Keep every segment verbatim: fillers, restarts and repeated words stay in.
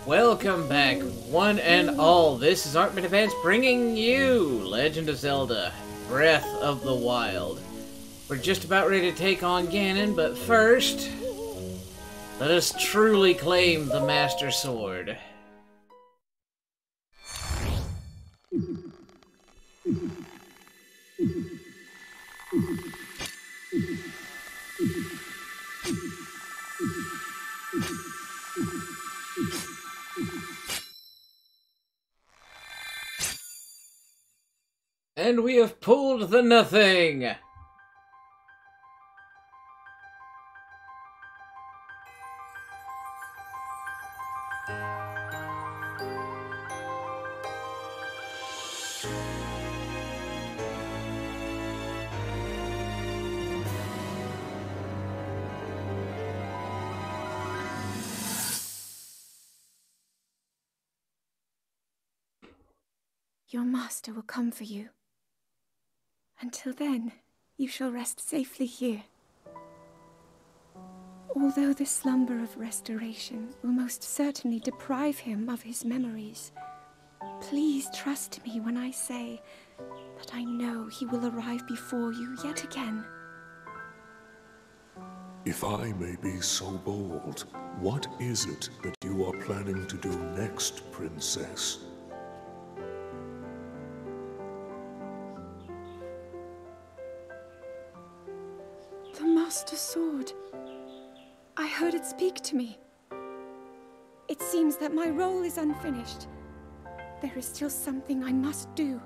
Welcome back, one and all. This is Artman Advance bringing you Legend of Zelda Breath of the Wild. We're just about ready to take on Ganon, but first, let us truly claim the Master Sword. And we have pulled the nothing! Your master will come for you. Until then, you shall rest safely here. Although the slumber of restoration will most certainly deprive him of his memories, please trust me when I say that I know he will arrive before you yet again. If I may be so bold, what is it that you are planning to do next, Princess? Master Sword. I heard it speak to me. It seems that my role is unfinished. There is still something I must do.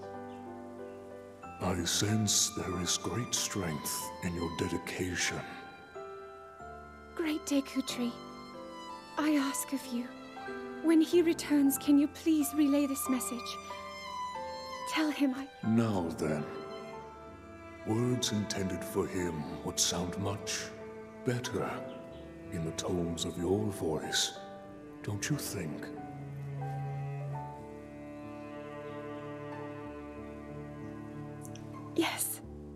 I sense there is great strength in your dedication. Great Dekutri, I ask of you, when he returns, can you please relay this message? Tell him I... Now then. Words intended for him would sound much better in the tones of your voice, don't you think? Yes.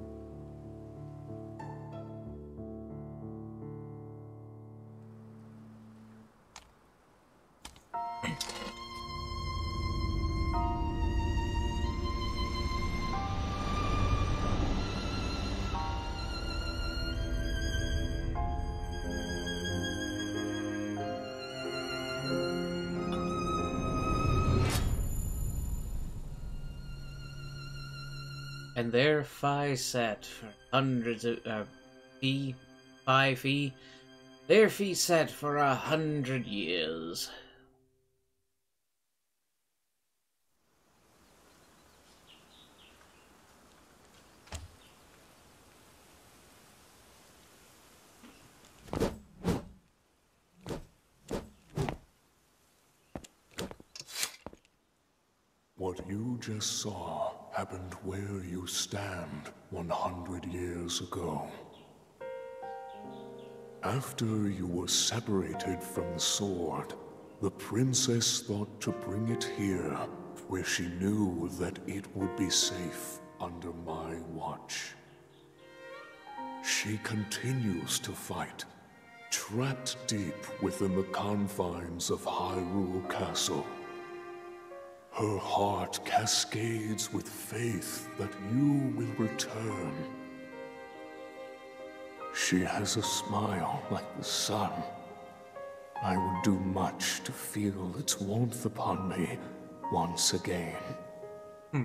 And there Fi sat for hundreds of, uh, Fi, Fi, Fi, there Fi sat for a hundred years. What you just saw happened where you stand one hundred years ago. After you were separated from the sword, the princess thought to bring it here, where she knew that it would be safe under my watch. She continues to fight, trapped deep within the confines of Hyrule Castle. Her heart cascades with faith that you will return. She has a smile like the sun. I would do much to feel its warmth upon me once again. Hmm.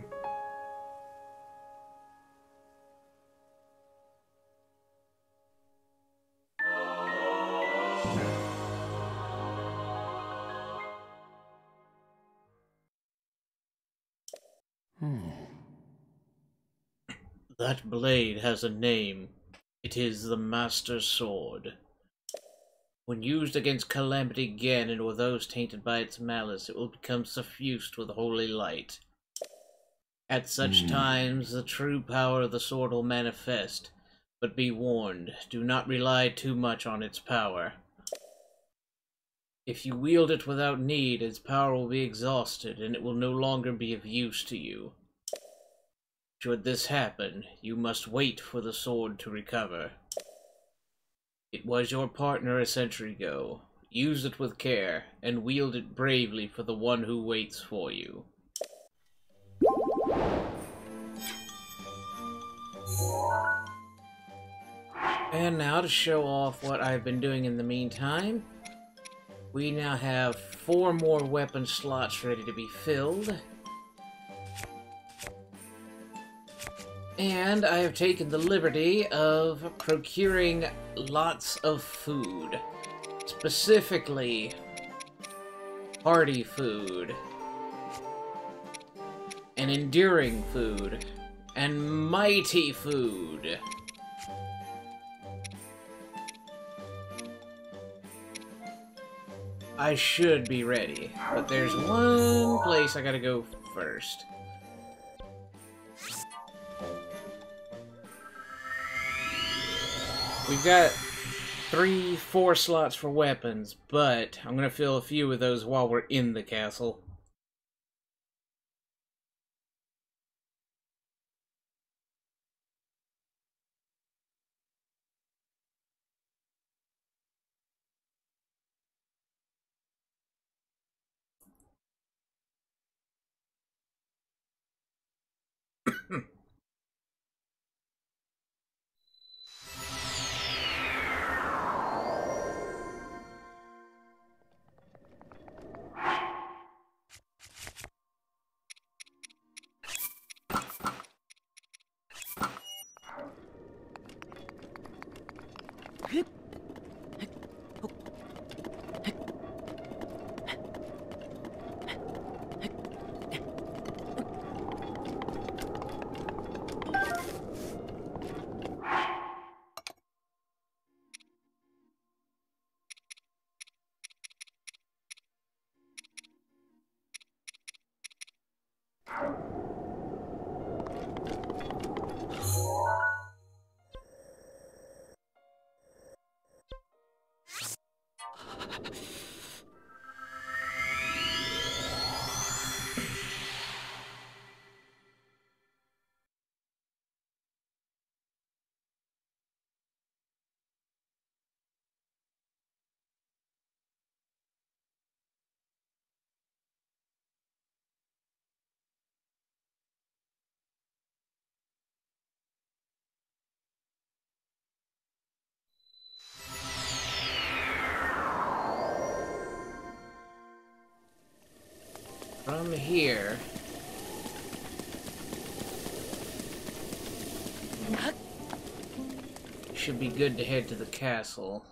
That blade has a name. It is the Master Sword. When used against Calamity Ganon or those tainted by its malice, it will become suffused with holy light. At such mm. times, the true power of the sword will manifest. But be warned, do not rely too much on its power. If you wield it without need, its power will be exhausted, and it will no longer be of use to you. Should this happen, you must wait for the sword to recover. It was your partner a century ago. Use it with care, and wield it bravely for the one who waits for you. And now to show off what I've been doing in the meantime, we now have four more weapon slots ready to be filled. And I have taken the liberty of procuring lots of food. Specifically, hardy food, and enduring food, and mighty food. I should be ready, but there's one place I gotta go first. We've got three, four slots for weapons, but I'm gonna fill a few of those while we're in the castle. From here, should be good to head to the castle.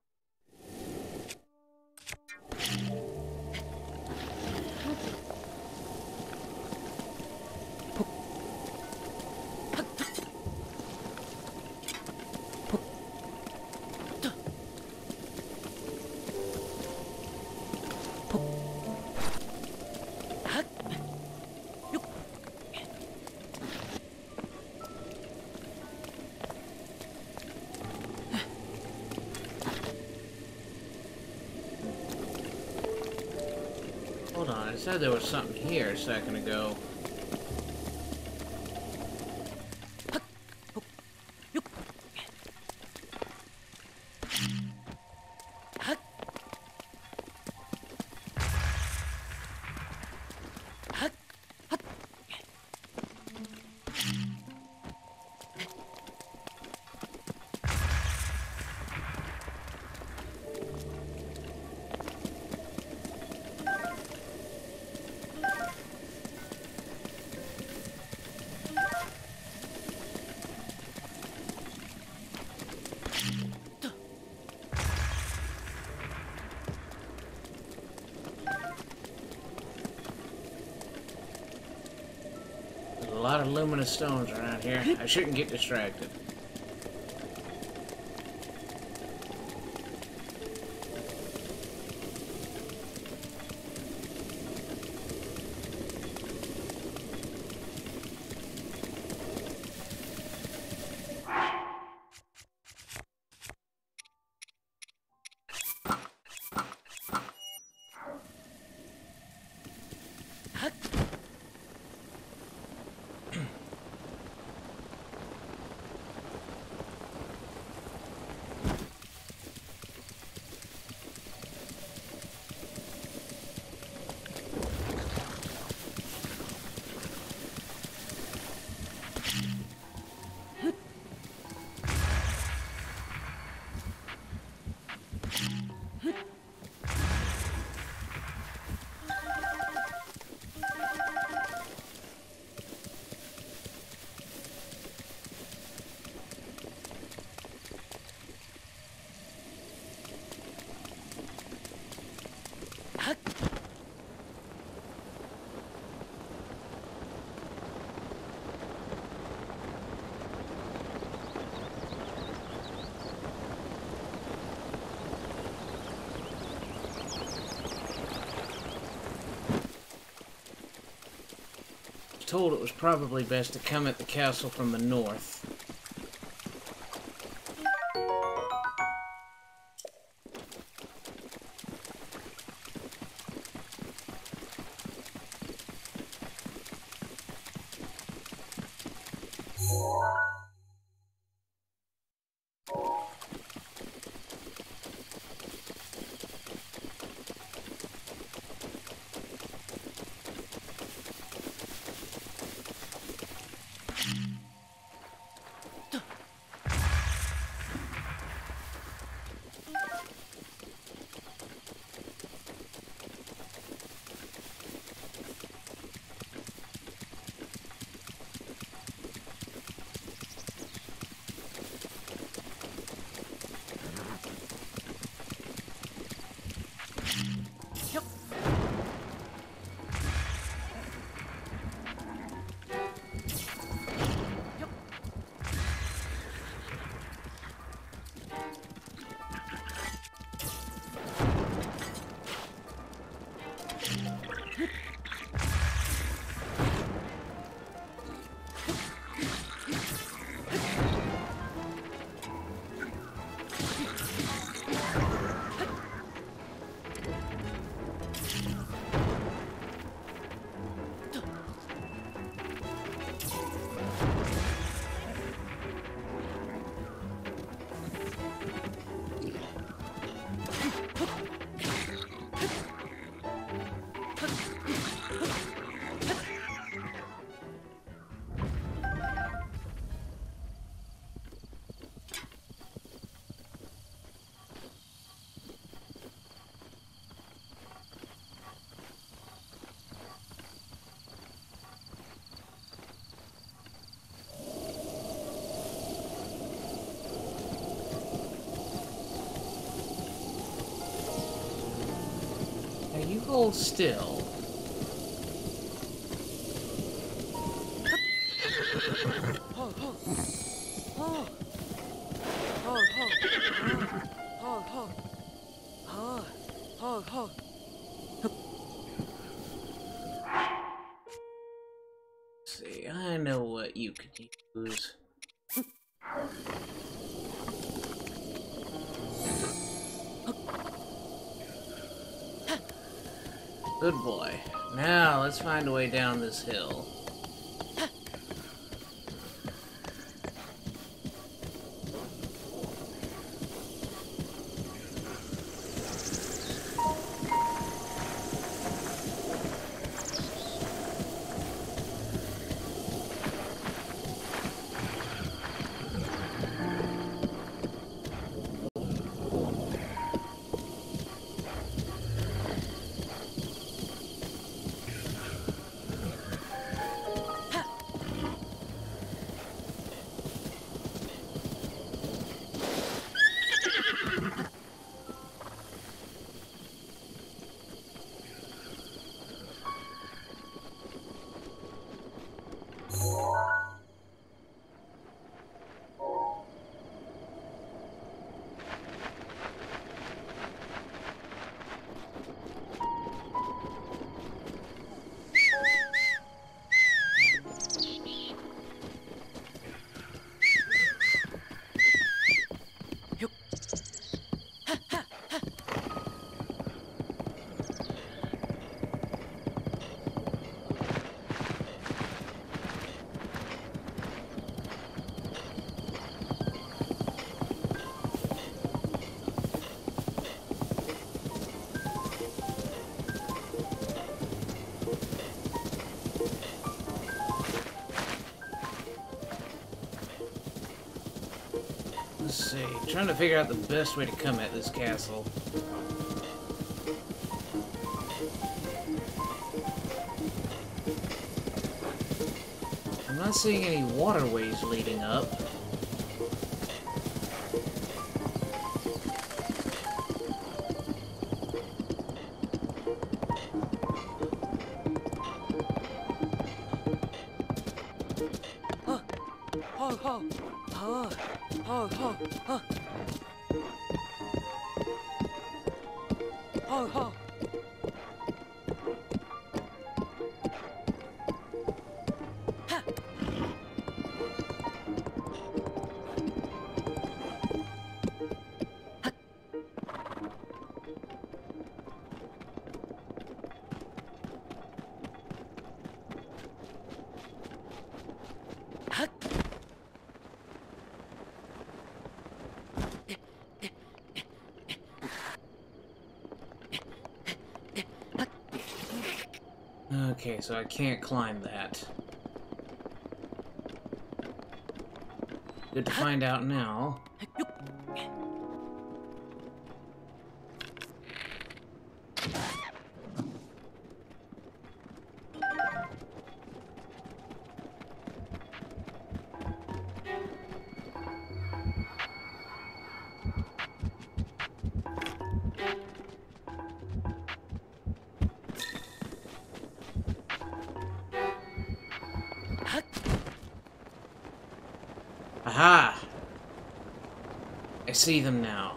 Hold on, I said there was something here a second ago. A lot of luminous stones around here. I shouldn't get distracted. Told it was probably best to come at the castle from the north. You hold still. See, I know what you could use. Good boy. Now, let's find a way down this hill. trying to figure out the best way to come at this castle. I'm not seeing any waterways leading up. Okay, so I can't climb that. Good to find out now. Aha! I see them now.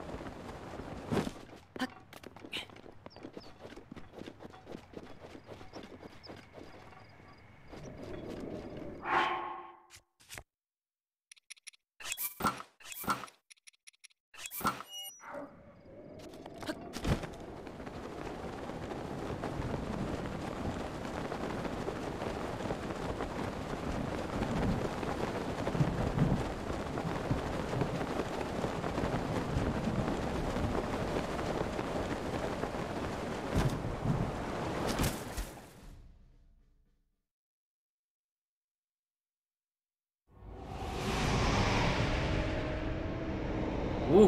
Ooh.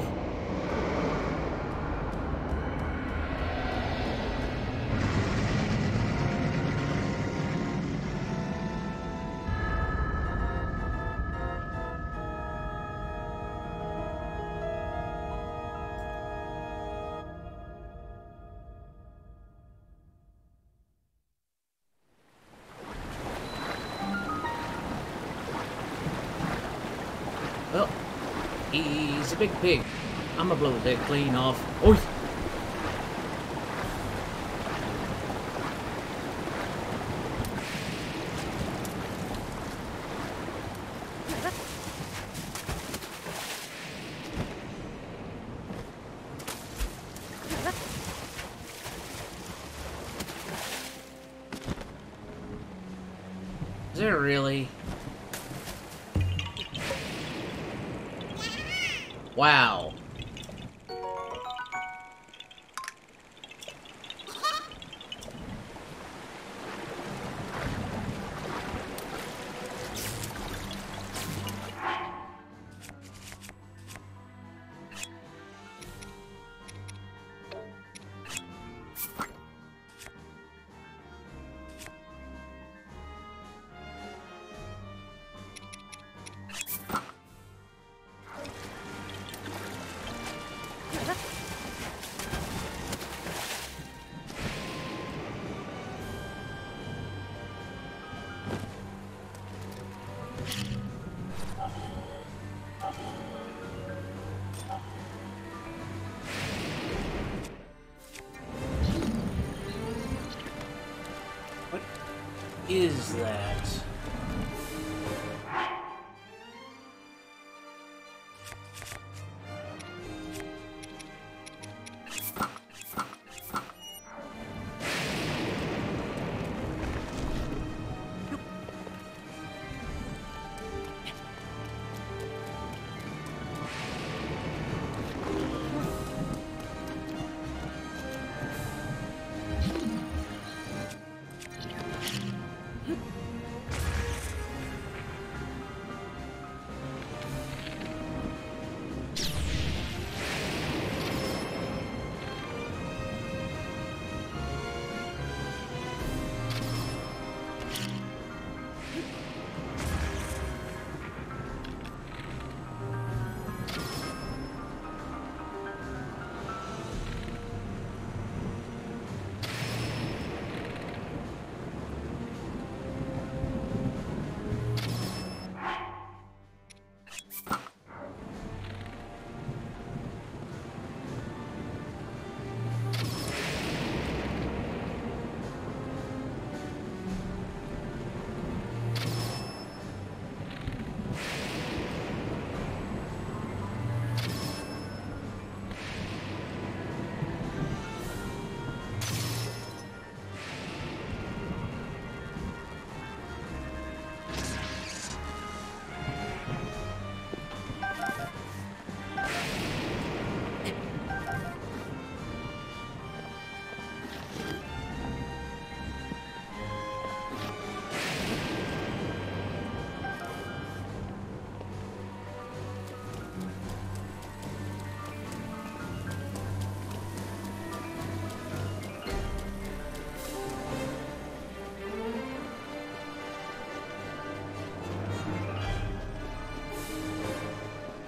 Well, he's a big pig. I'm gonna blow that clean off. Oi! Is there really? Wow. Is that?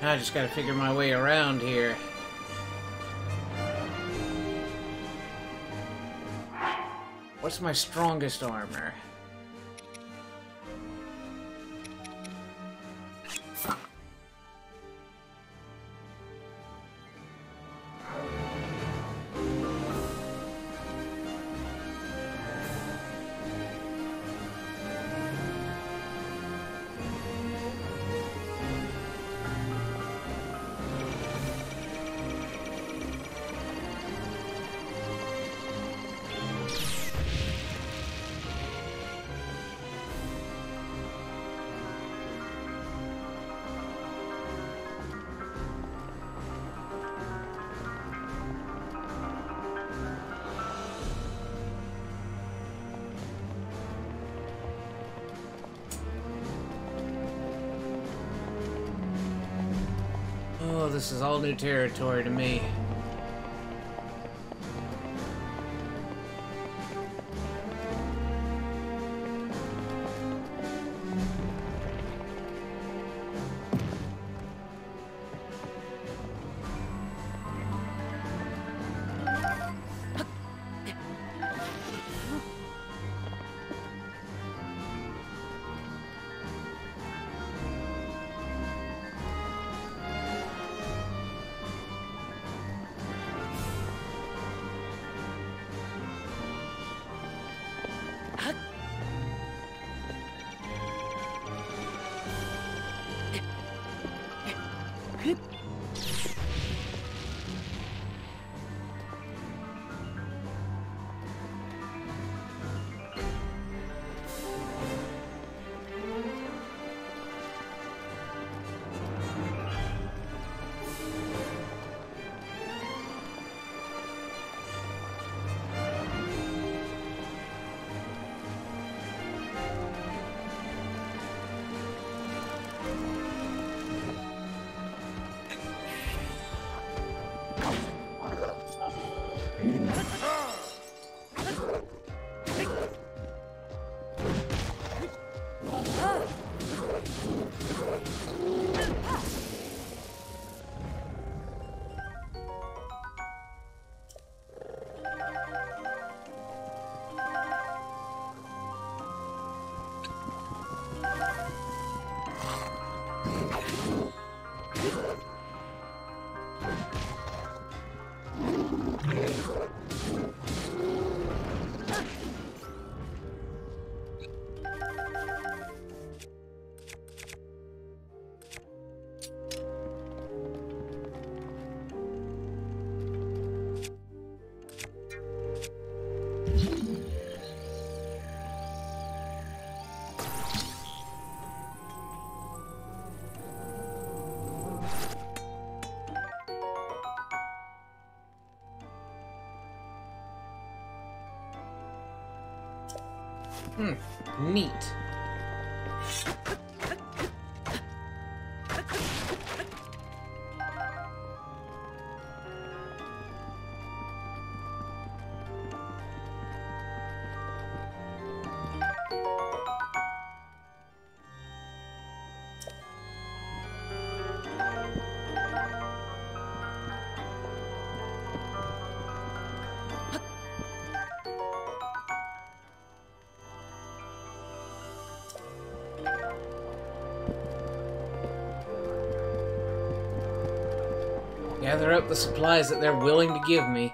I just gotta figure my way around here. What's my strongest armor? Oh, this is all new territory to me. Hmm, neat. Gather up the supplies that they're willing to give me.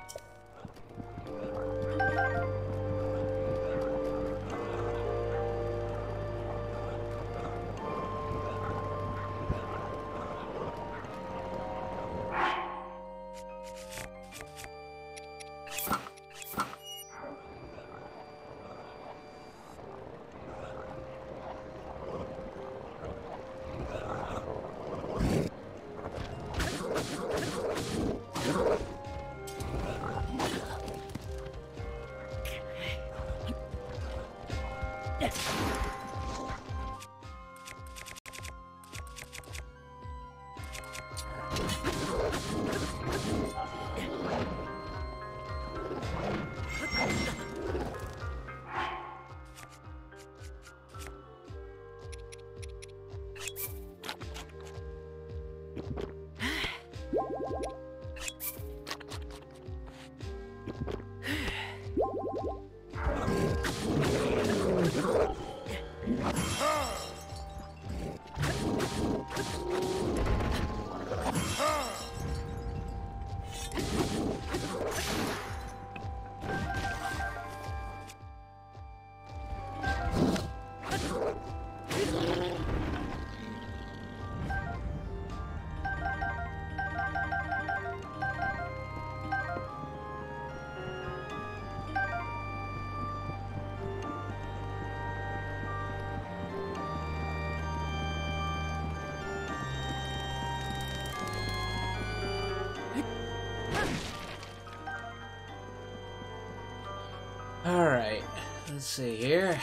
Alright, let's see here.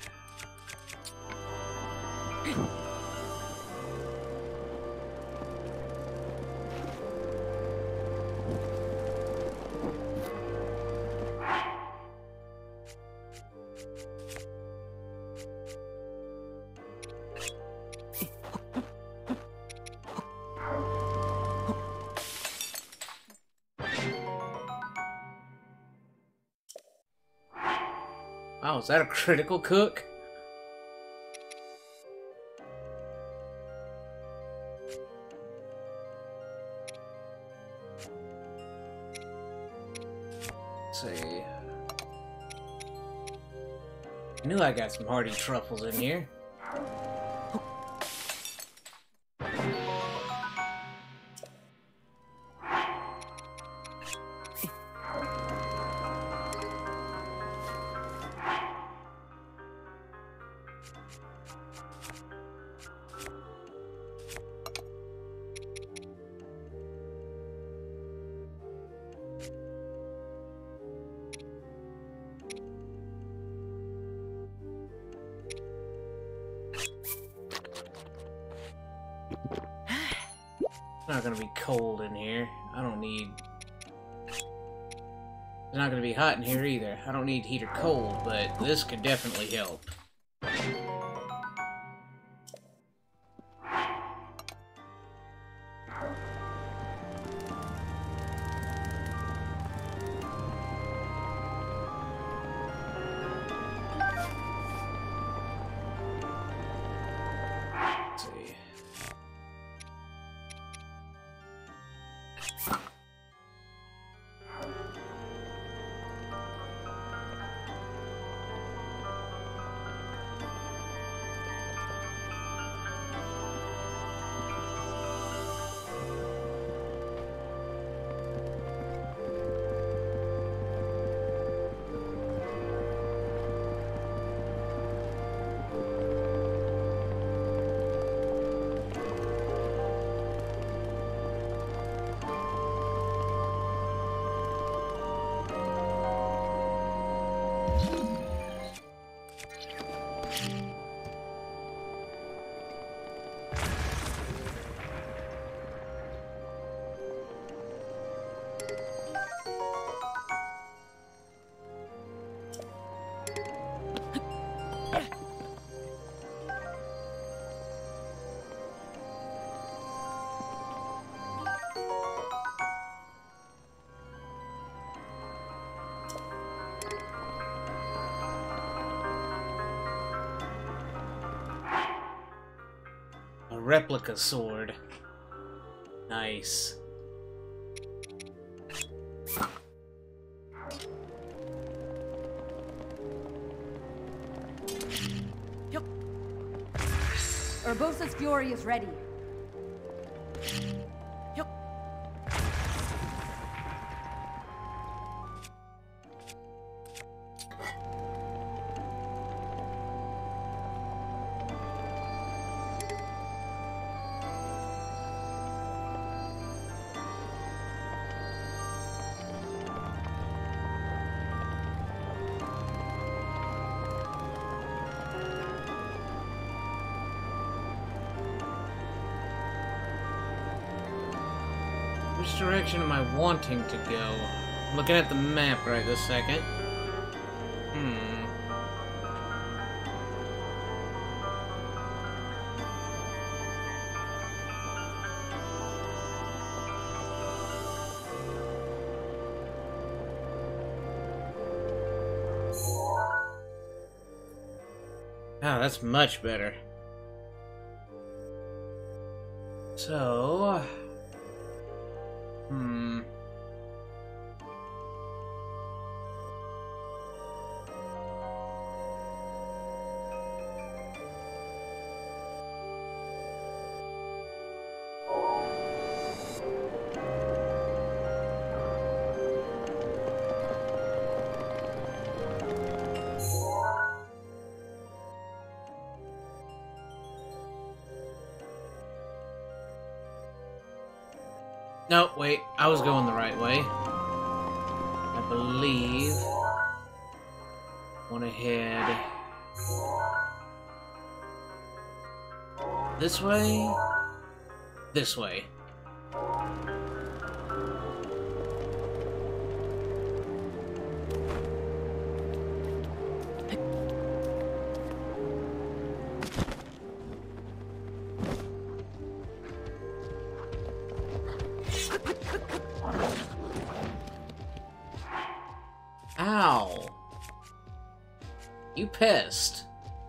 Wow, is that a critical cook? Let's see. I knew I got some hearty truffles in here. It's not gonna be cold in here. I don't need... It's not gonna be hot in here either. I don't need heat or cold, but this could definitely help. Let's see. A replica sword. Nice. Urbosa's fury is ready. Which direction am I wanting to go? I'm looking at the map right this second. Hmm. Ah, that's much better. So... Hmm... No, wait, I was going the right way. I believe... Went ahead... This way? This way. Ow! You pissed.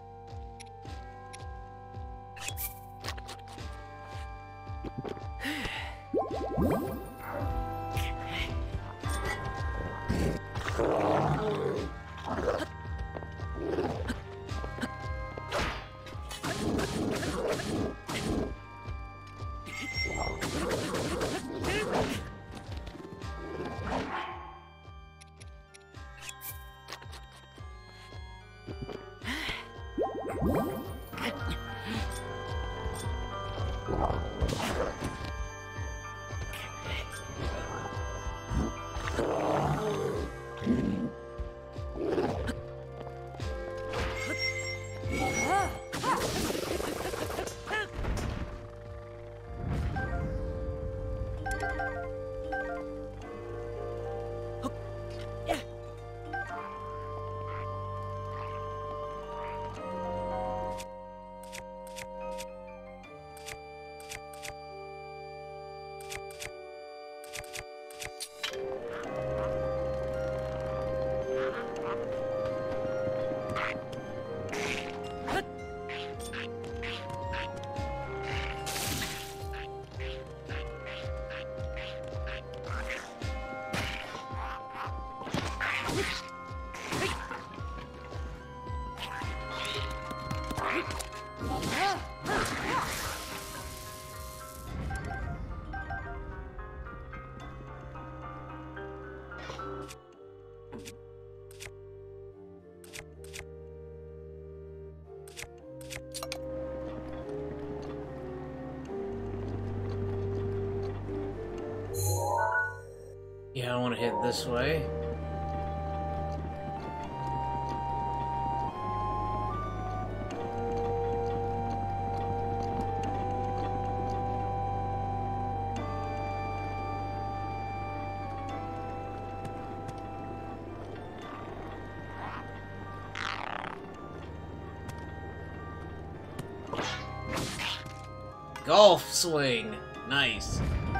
Yeah, I want to head this way. Golf swing! Nice.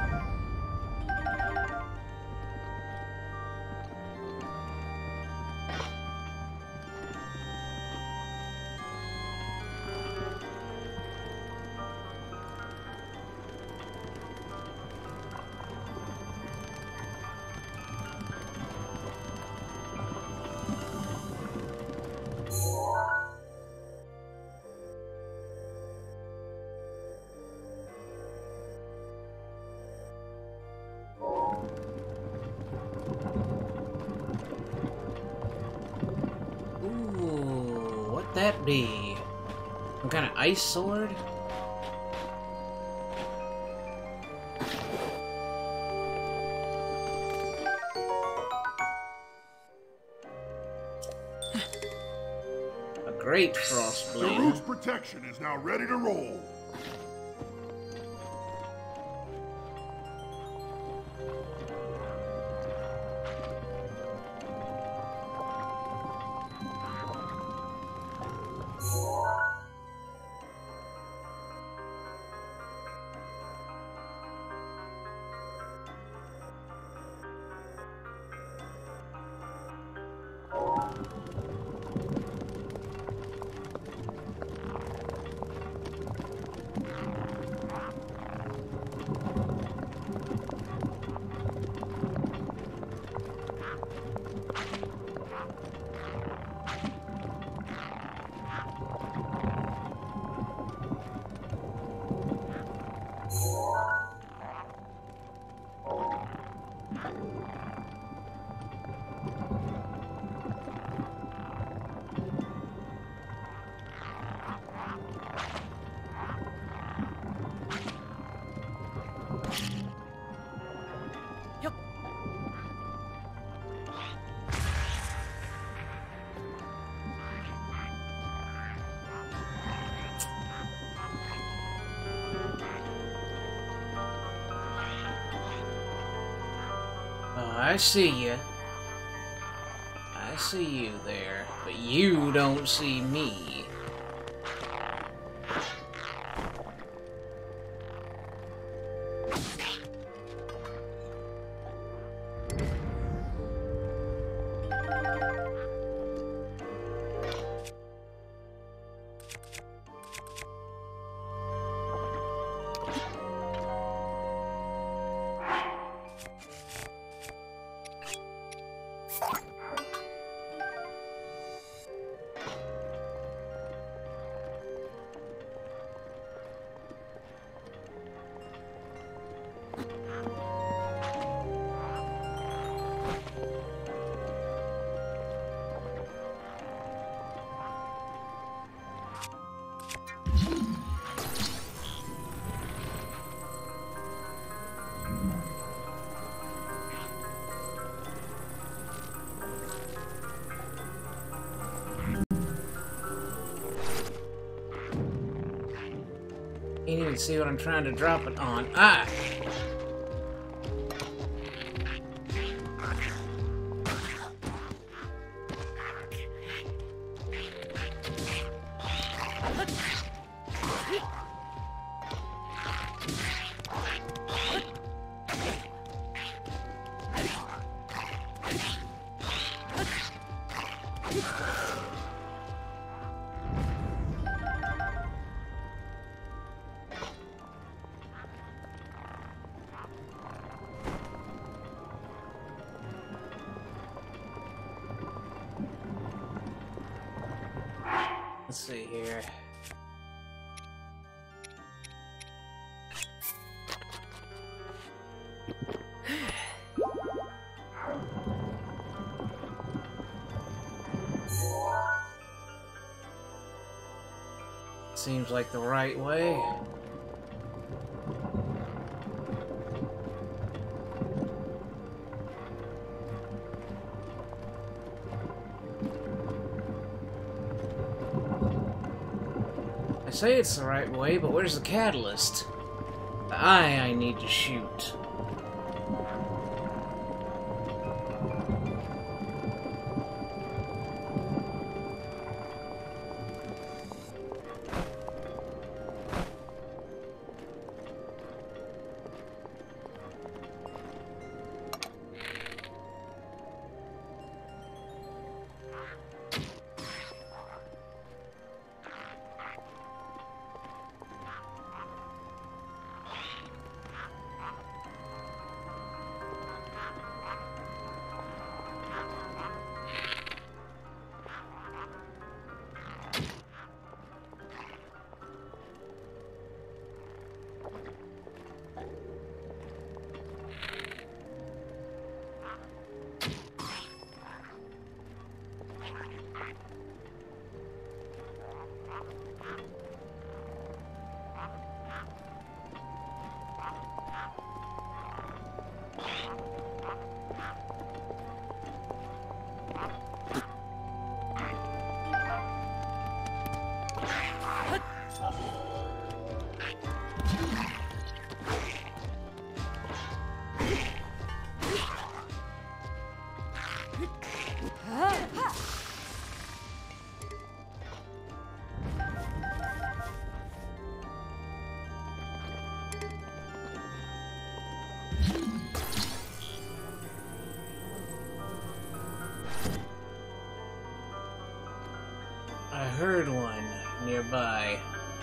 That be? Some kind of ice sword? A great frost blade. The root's protection is now ready to roll. I see you. I see you there, but you don't see me. You need to see what I'm trying to drop it on. Ah! Let's see here. Seems like the right way. I say it's the right way, but where's the catalyst? The eye I need to shoot. I heard one nearby.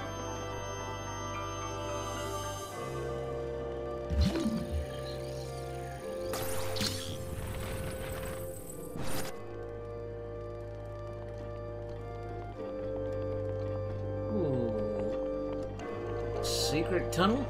Ooh. Secret tunnel?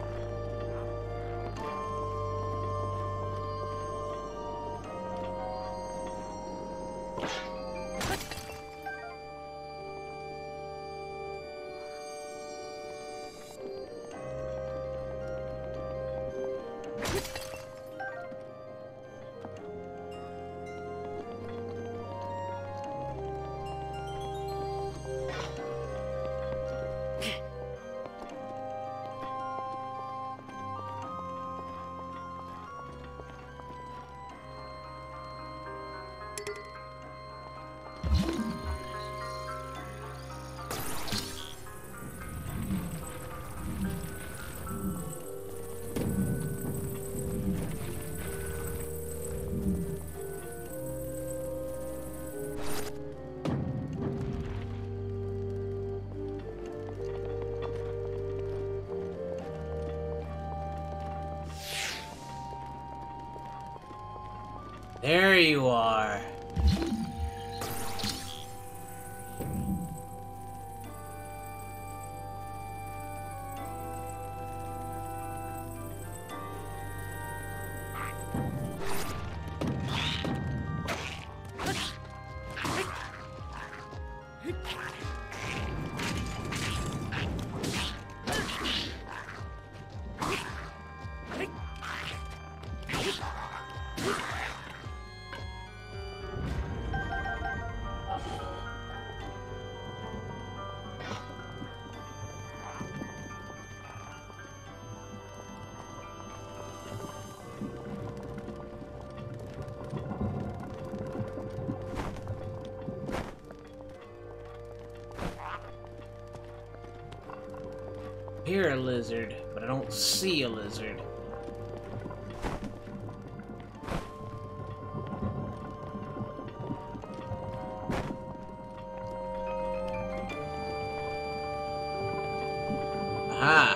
There you are. I hear a lizard, but I don't see a lizard. Aha!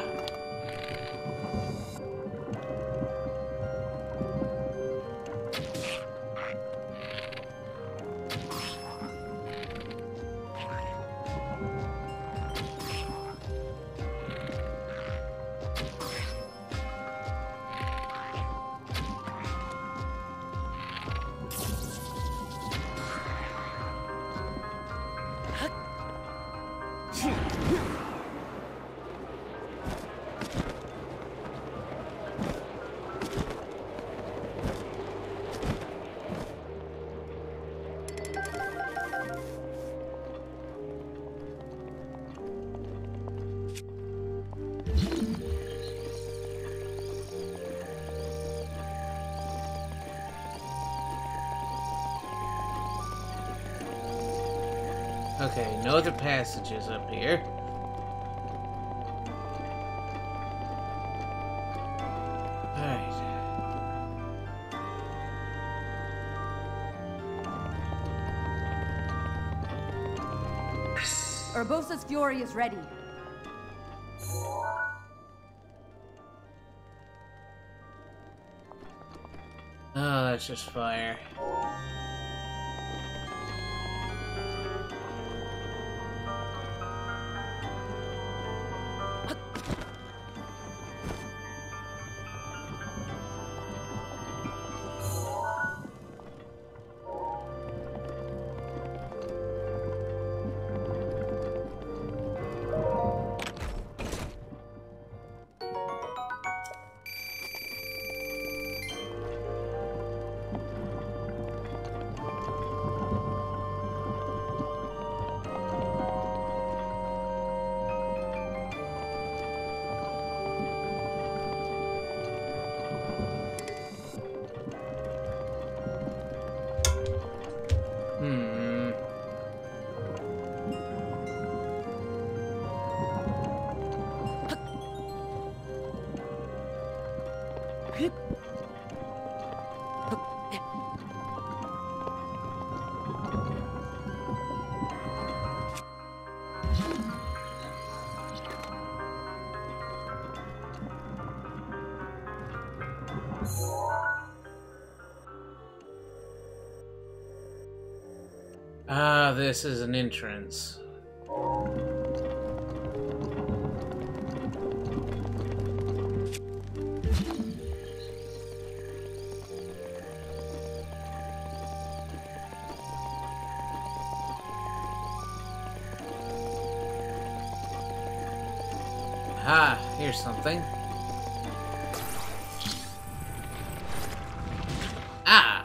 Okay, no other passages up here. Alright. Urbosa's fury is ready. Oh, that's just fire. Hmm. Ah, this is an entrance. Ah, here's something. Ah!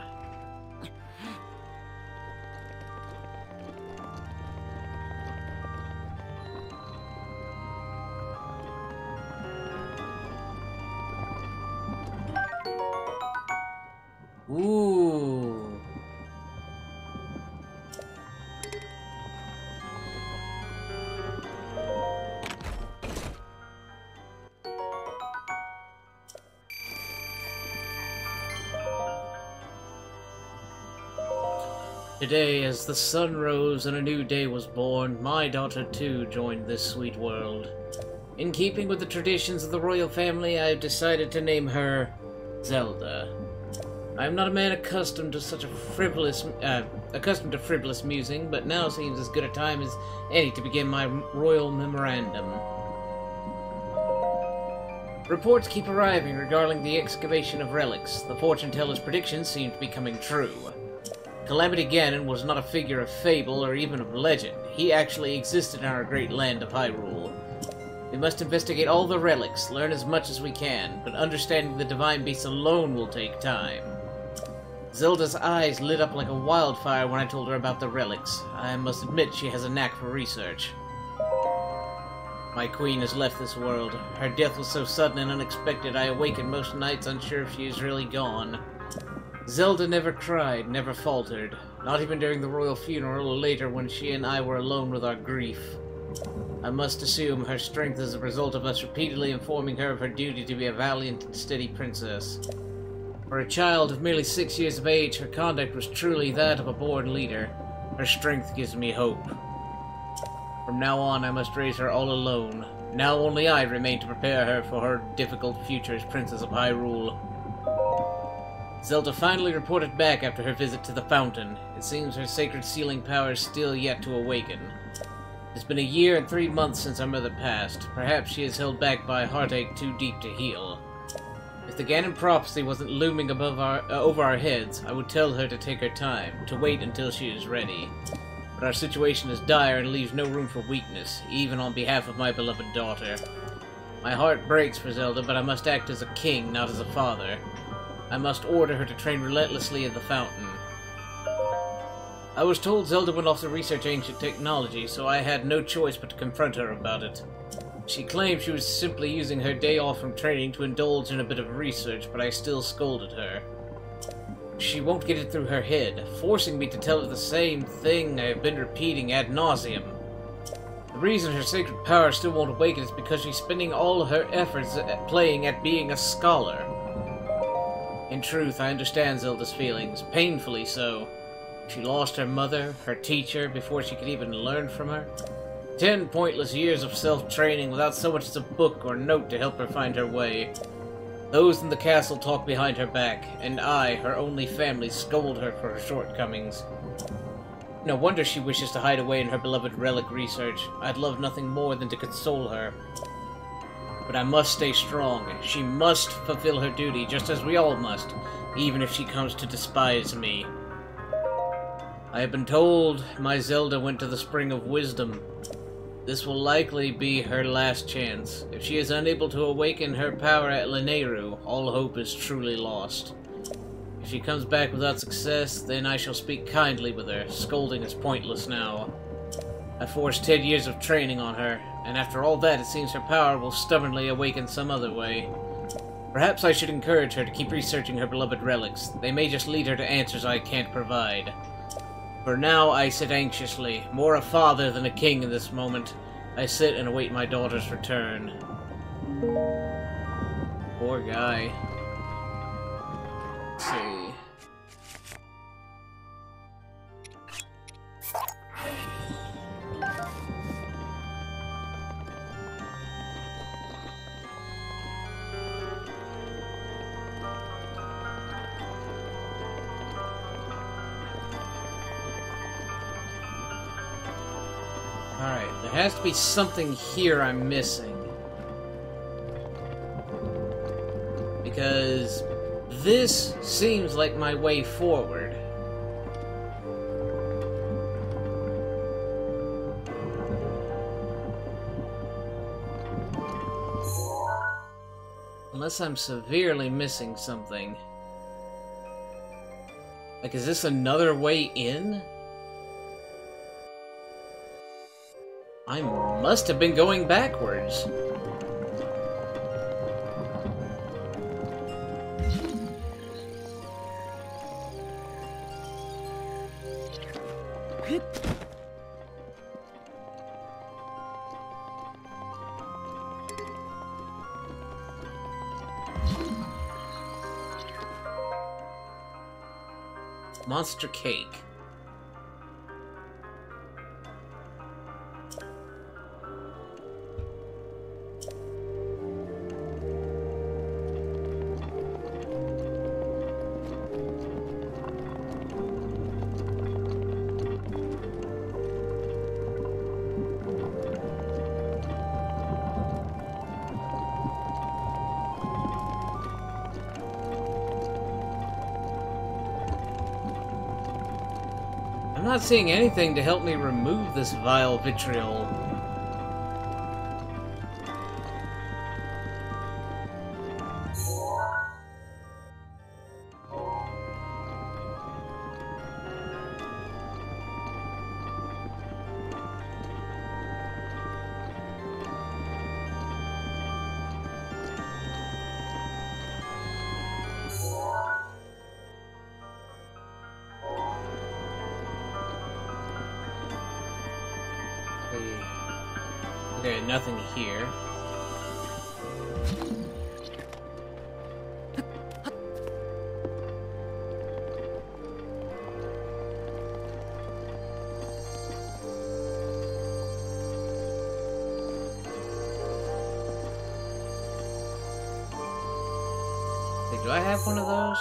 Ooh. Today, as the sun rose and a new day was born, my daughter too joined this sweet world. In keeping with the traditions of the royal family, I have decided to name her Zelda. I am not a man accustomed to such a frivolous, uh, accustomed to frivolous musing, but now seems as good a time as any to begin my royal memorandum. Reports keep arriving regarding the excavation of relics. The fortune-teller's predictions seem to be coming true. Calamity Ganon was not a figure of fable or even of legend. He actually existed in our great land of Hyrule. We must investigate all the relics, learn as much as we can, but understanding the divine beasts alone will take time. Zelda's eyes lit up like a wildfire when I told her about the relics. I must admit she has a knack for research. My queen has left this world. Her death was so sudden and unexpected I awaken most nights unsure if she is really gone. Zelda never cried, never faltered, not even during the royal funeral or later when she and I were alone with our grief. I must assume her strength is a result of us repeatedly informing her of her duty to be a valiant and steady princess. For a child of merely six years of age, her conduct was truly that of a born leader. Her strength gives me hope. From now on, I must raise her all alone. Now only I remain to prepare her for her difficult future as Princess of Hyrule. Zelda finally reported back after her visit to the fountain. It seems her sacred sealing power is still yet to awaken. It's been a year and three months since our mother passed. Perhaps she is held back by a heartache too deep to heal. If the Ganon prophecy wasn't looming above our, uh, over our heads, I would tell her to take her time, to wait until she is ready. But our situation is dire and leaves no room for weakness, even on behalf of my beloved daughter. My heart breaks for Zelda, but I must act as a king, not as a father. I must order her to train relentlessly at the fountain. I was told Zelda went off to research ancient technology, so I had no choice but to confront her about it. She claimed she was simply using her day off from training to indulge in a bit of research, but I still scolded her. She won't get it through her head, forcing me to tell her the same thing I have been repeating ad nauseum. The reason her sacred power still won't awaken is because she's spending all her efforts at playing at being a scholar. In truth, I understand Zelda's feelings, painfully so. She lost her mother, her teacher, before she could even learn from her. Ten pointless years of self-training without so much as a book or note to help her find her way. Those in the castle talk behind her back, and I, her only family, scold her for her shortcomings. No wonder she wishes to hide away in her beloved relic research. I'd love nothing more than to console her. But I must stay strong. She must fulfill her duty, just as we all must, even if she comes to despise me. I have been told my Zelda went to the Spring of Wisdom. This will likely be her last chance. If she is unable to awaken her power at Lanayru, all hope is truly lost. If she comes back without success, then I shall speak kindly with her. Scolding is pointless now. I forced ten years of training on her, and after all that, it seems her power will stubbornly awaken some other way. Perhaps I should encourage her to keep researching her beloved relics. They may just lead her to answers I can't provide. For now, I sit anxiously, more a father than a king in this moment. I sit and await my daughter's return. Poor guy. Let's see. Alright, there has to be something here I'm missing. Because this seems like my way forward. Unless I'm severely missing something. Like, is this another way in? I must have been going backwards. Monster cake. I'm not seeing anything to help me remove this vile vitriol. Okay, nothing here. Wait, do I have one of those?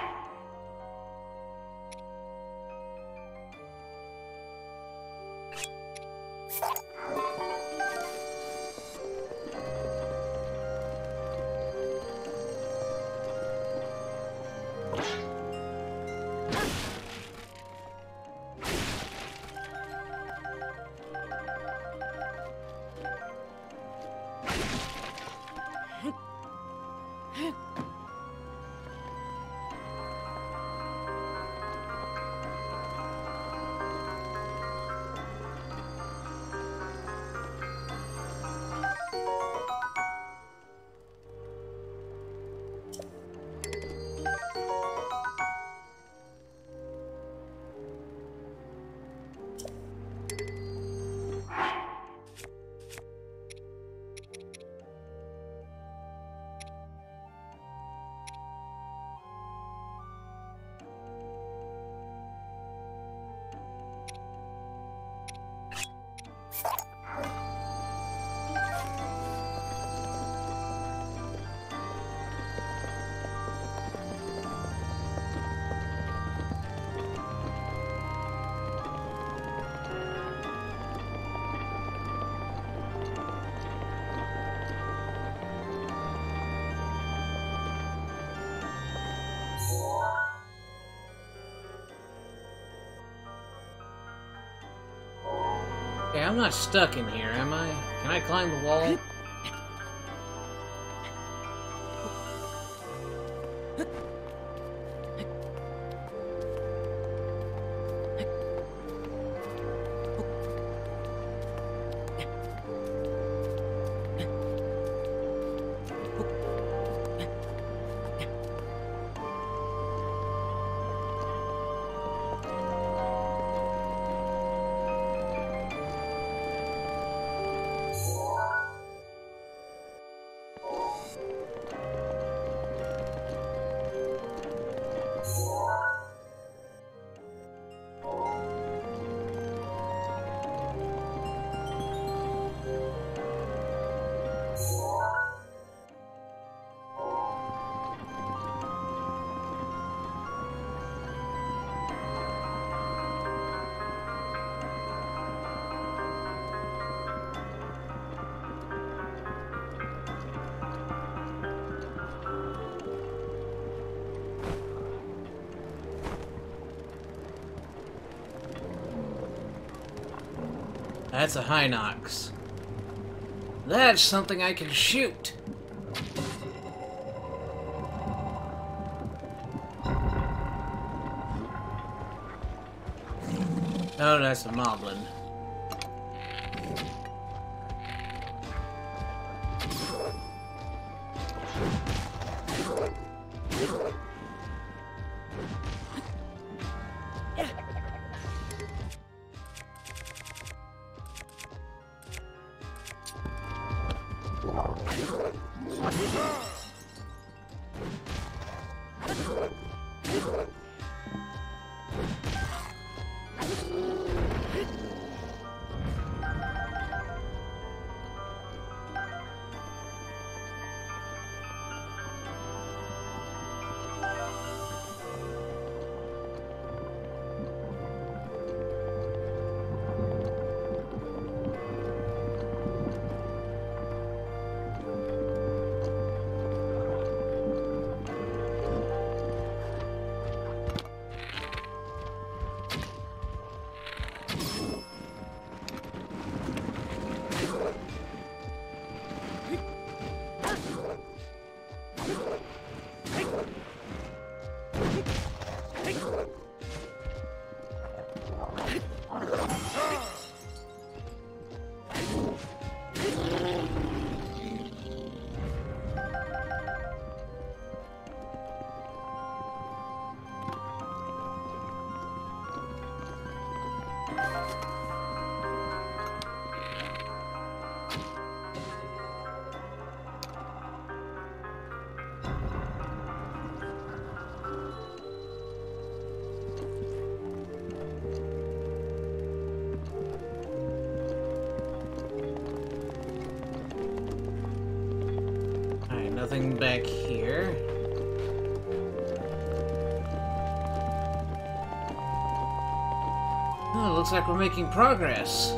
Okay, I'm not stuck in here, am I? Can I climb the wall? That's a Hinox. That's something I can shoot. Oh, that's a Moblin. Alright, nothing back here. Oh, looks like we're making progress.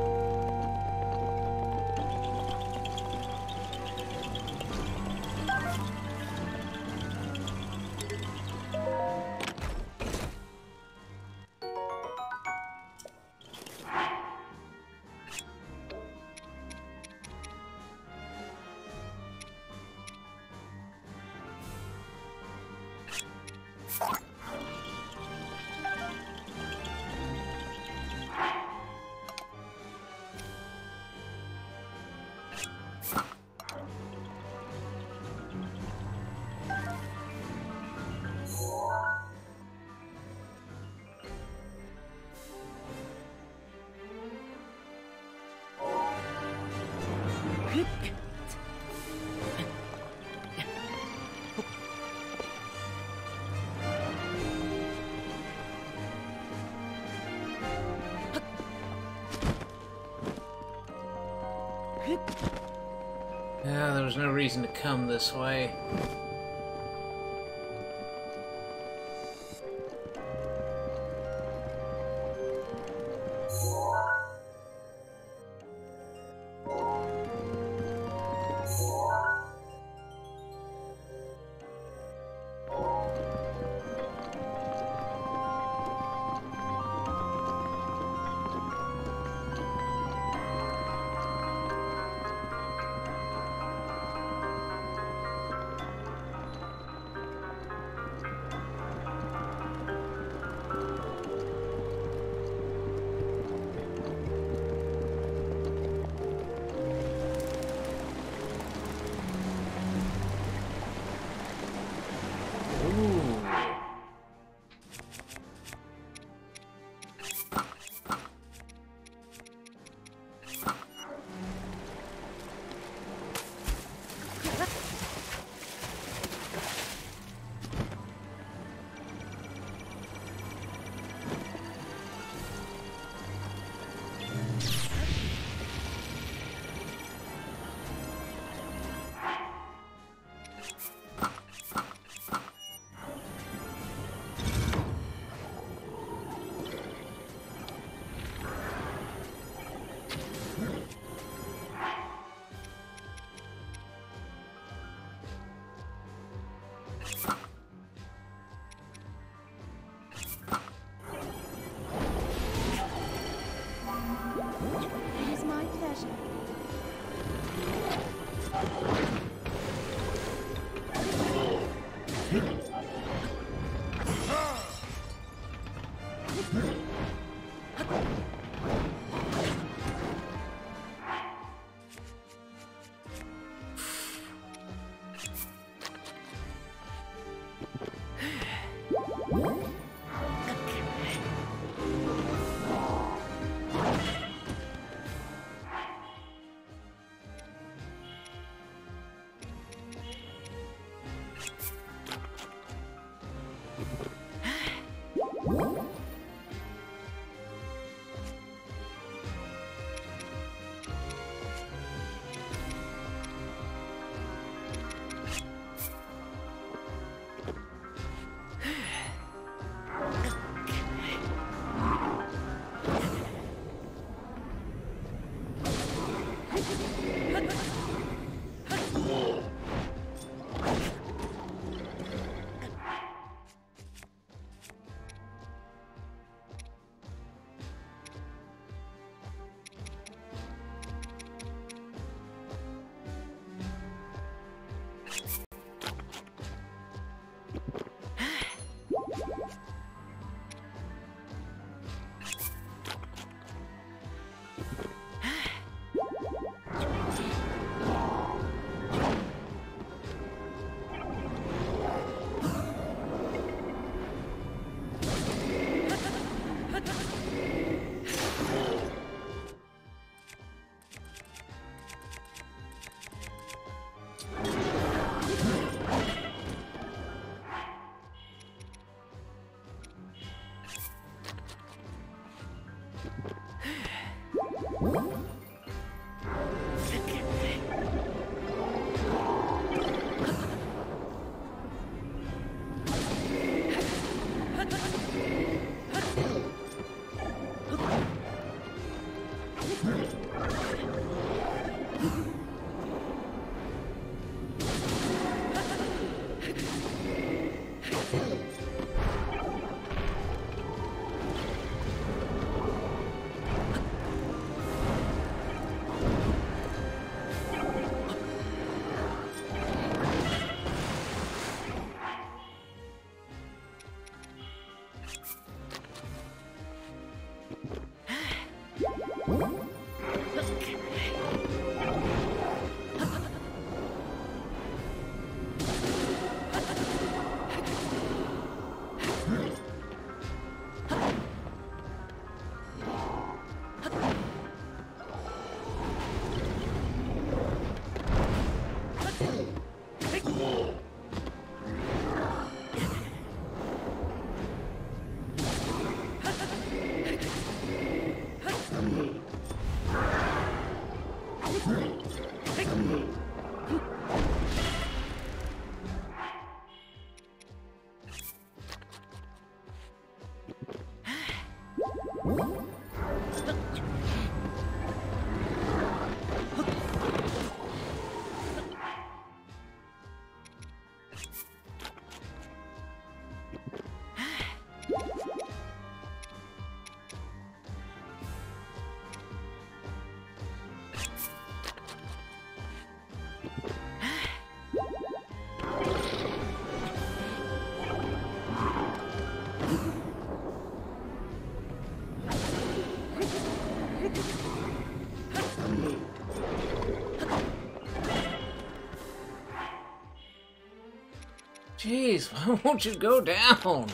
Yeah, there was no reason to come this way. Jeez, why won't you go down?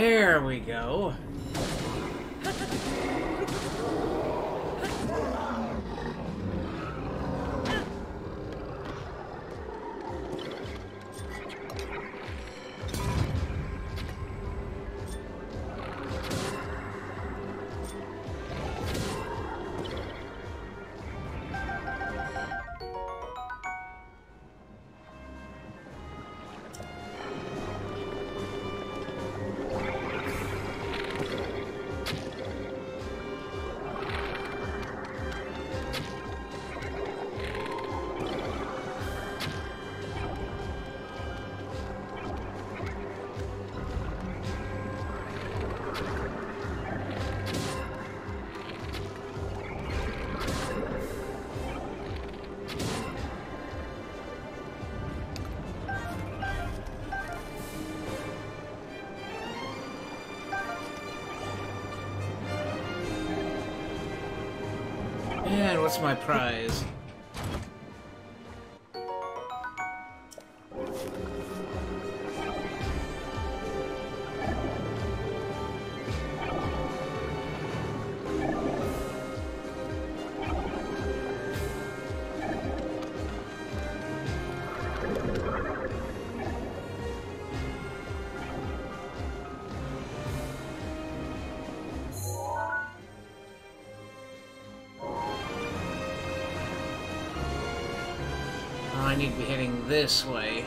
There we go. And what's my prize? I need to be heading this way.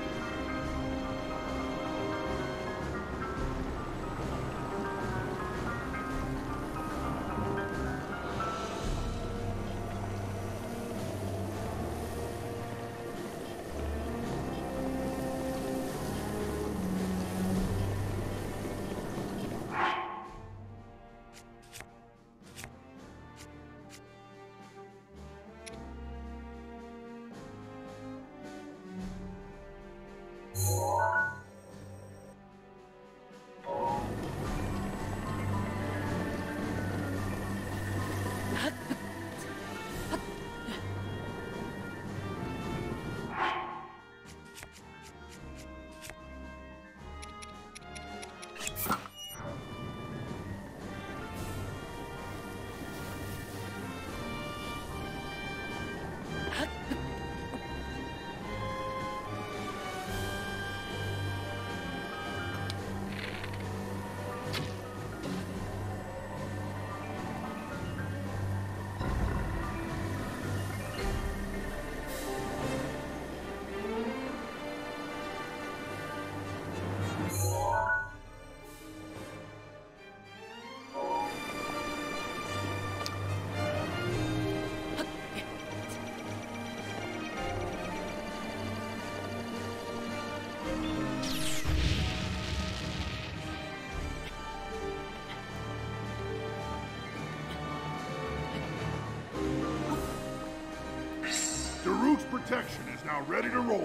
Daru's protection is now ready to roll.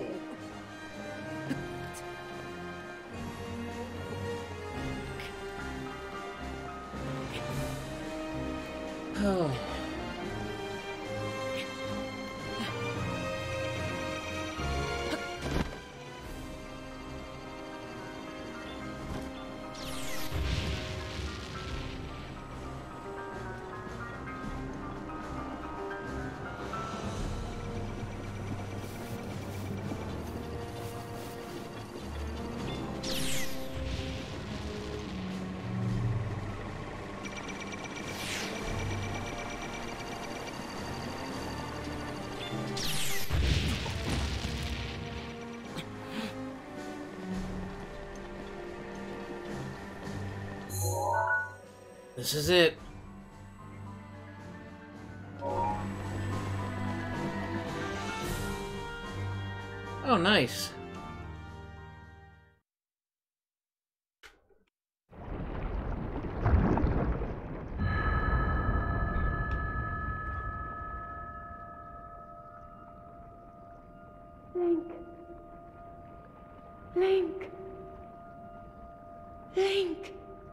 Oh. This is it. Oh, nice. Link. Link. Link.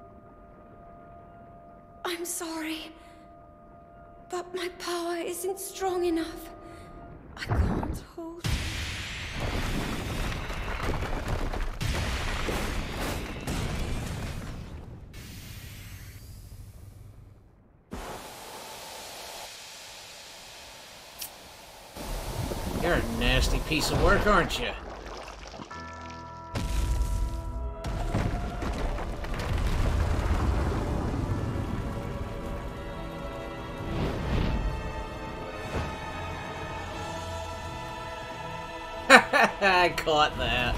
I'm sorry, but my power isn't strong enough. I can't hold. nasty piece of work, aren't you? I caught that.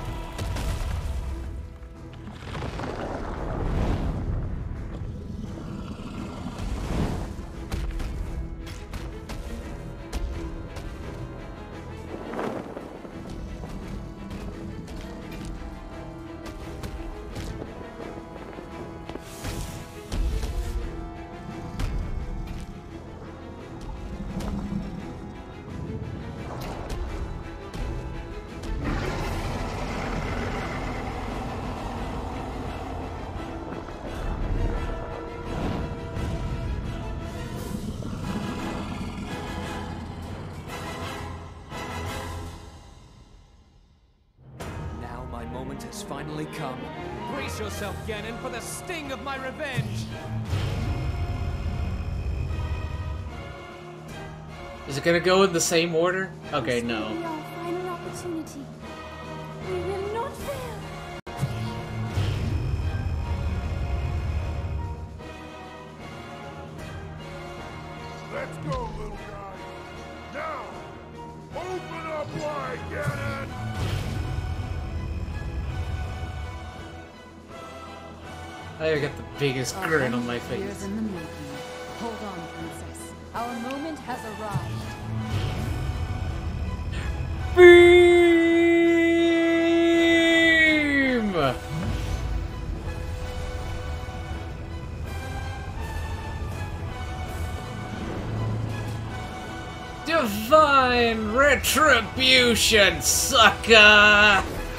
Has finally come. Brace yourself, Ganon, for the sting of my revenge! Is it gonna go in the same order? Okay, This no. will be our final opportunity. We will not fail. Let's go, little guy. Now, open up wide, Ganon! I got the biggest grin on my Years face. in the making. Hold on, princess. Our moment has arrived. Beam! Divine retribution, sucker!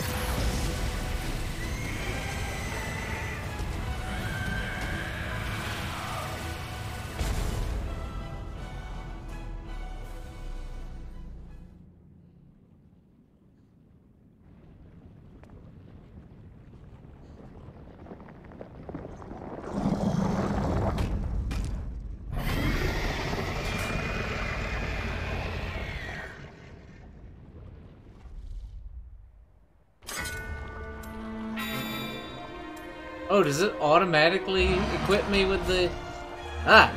Oh, does it automatically equip me with the... Ah!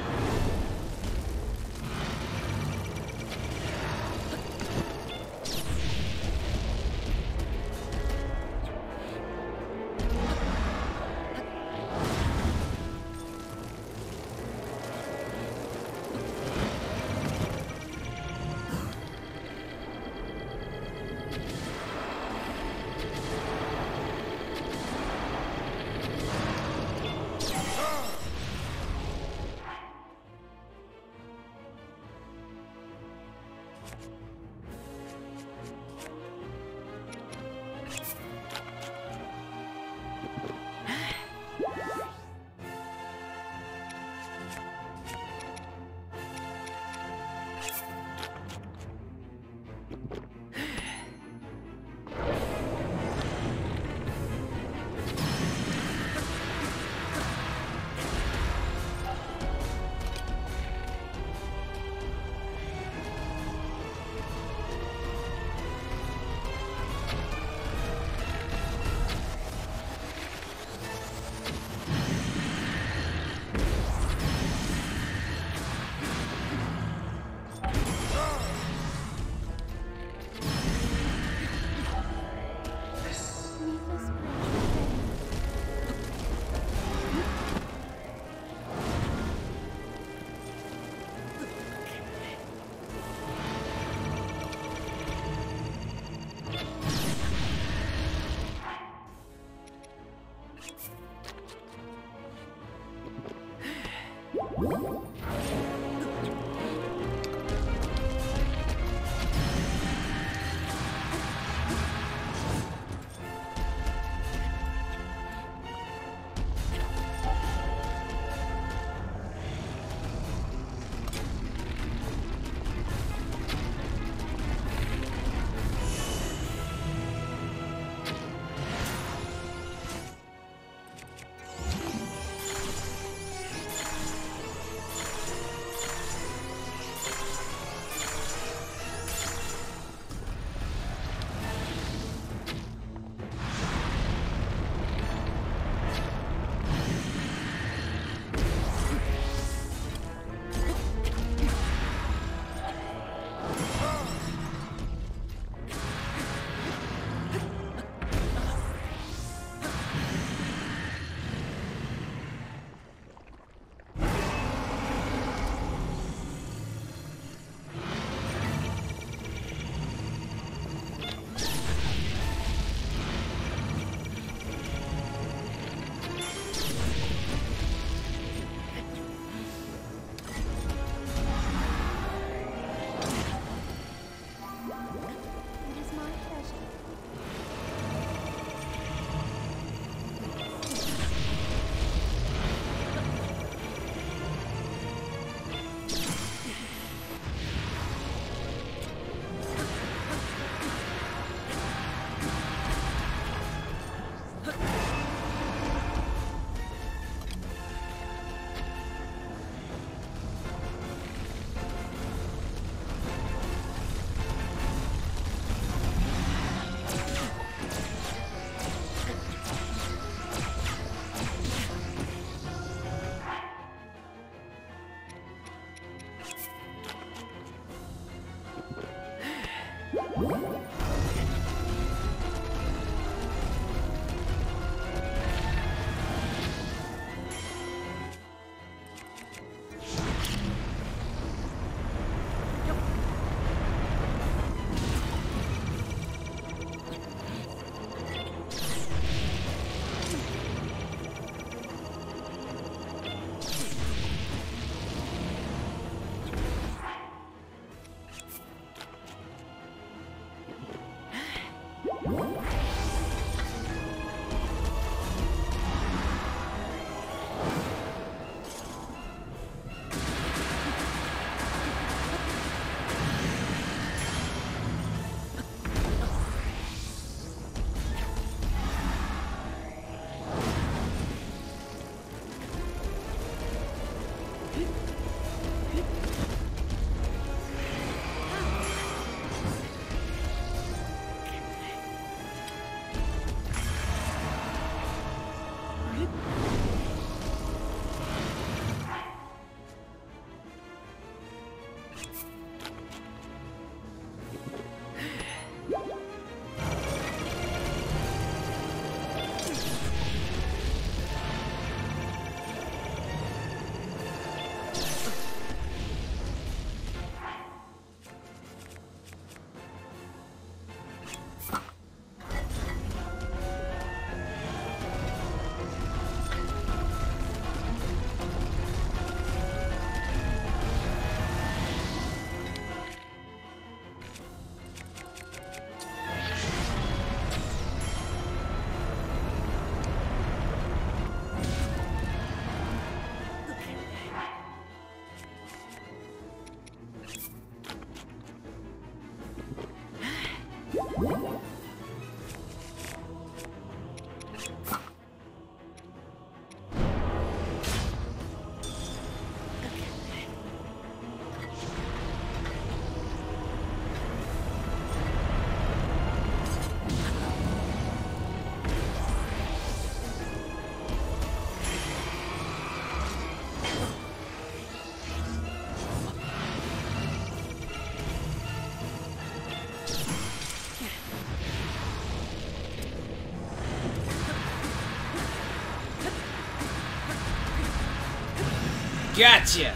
Gotcha!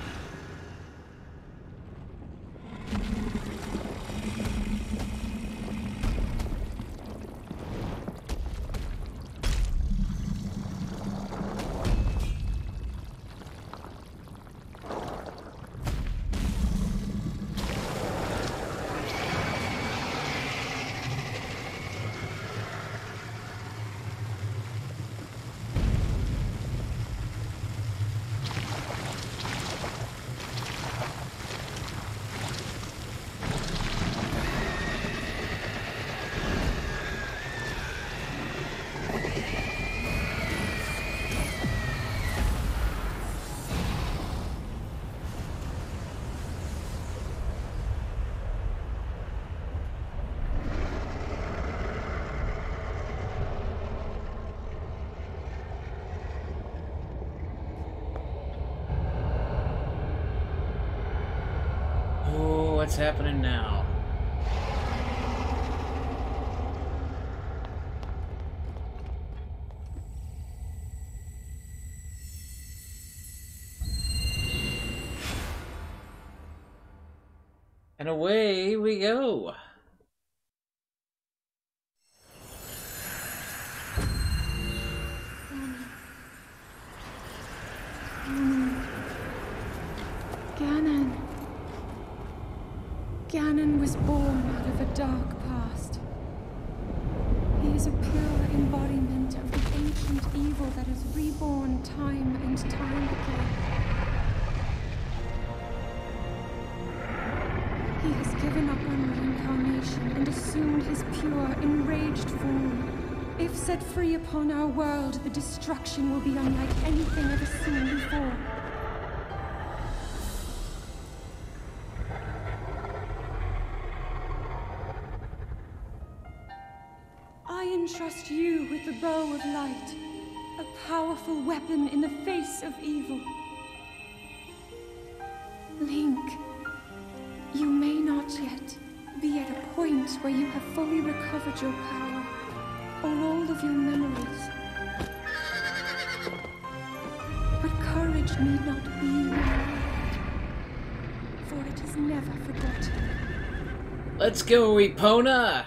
What's happening now? And away we go. Ganon. Ganon was born out of a dark past. He is a pure embodiment of the ancient evil that is reborn time and time again. He has given up on reincarnation and assumed his pure, enraged form. If set free upon our world, the destruction will be unlike anything ever seen before. I entrust you with the bow of light, a powerful weapon in the face of evil. Link, you may not yet be at a point where you have fully recovered your power, or all of your memories. But courage need not be rewarded, for it is never forgotten. Let's go, Epona!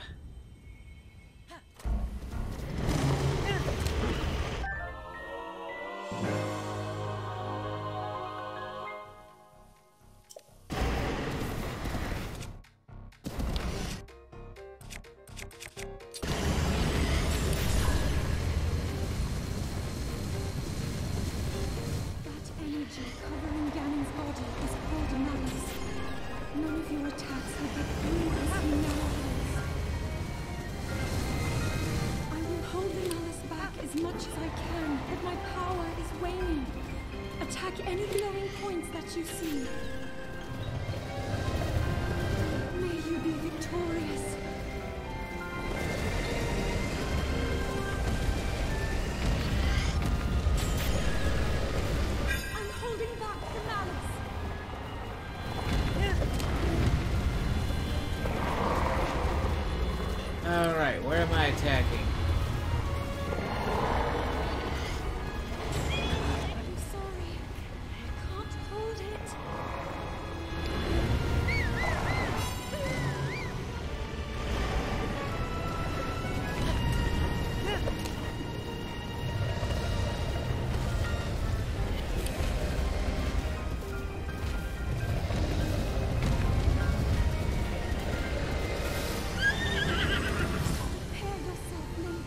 Covering Ganon's body is called malice. None of your attacks will get through this malice. I will hold the malice back as much as I can, but my power is waning. Attack any glowing points that you see. May you be victorious. Alright, where am I attacking? I'm sorry. I can't hold it. Prepare yourself, Link.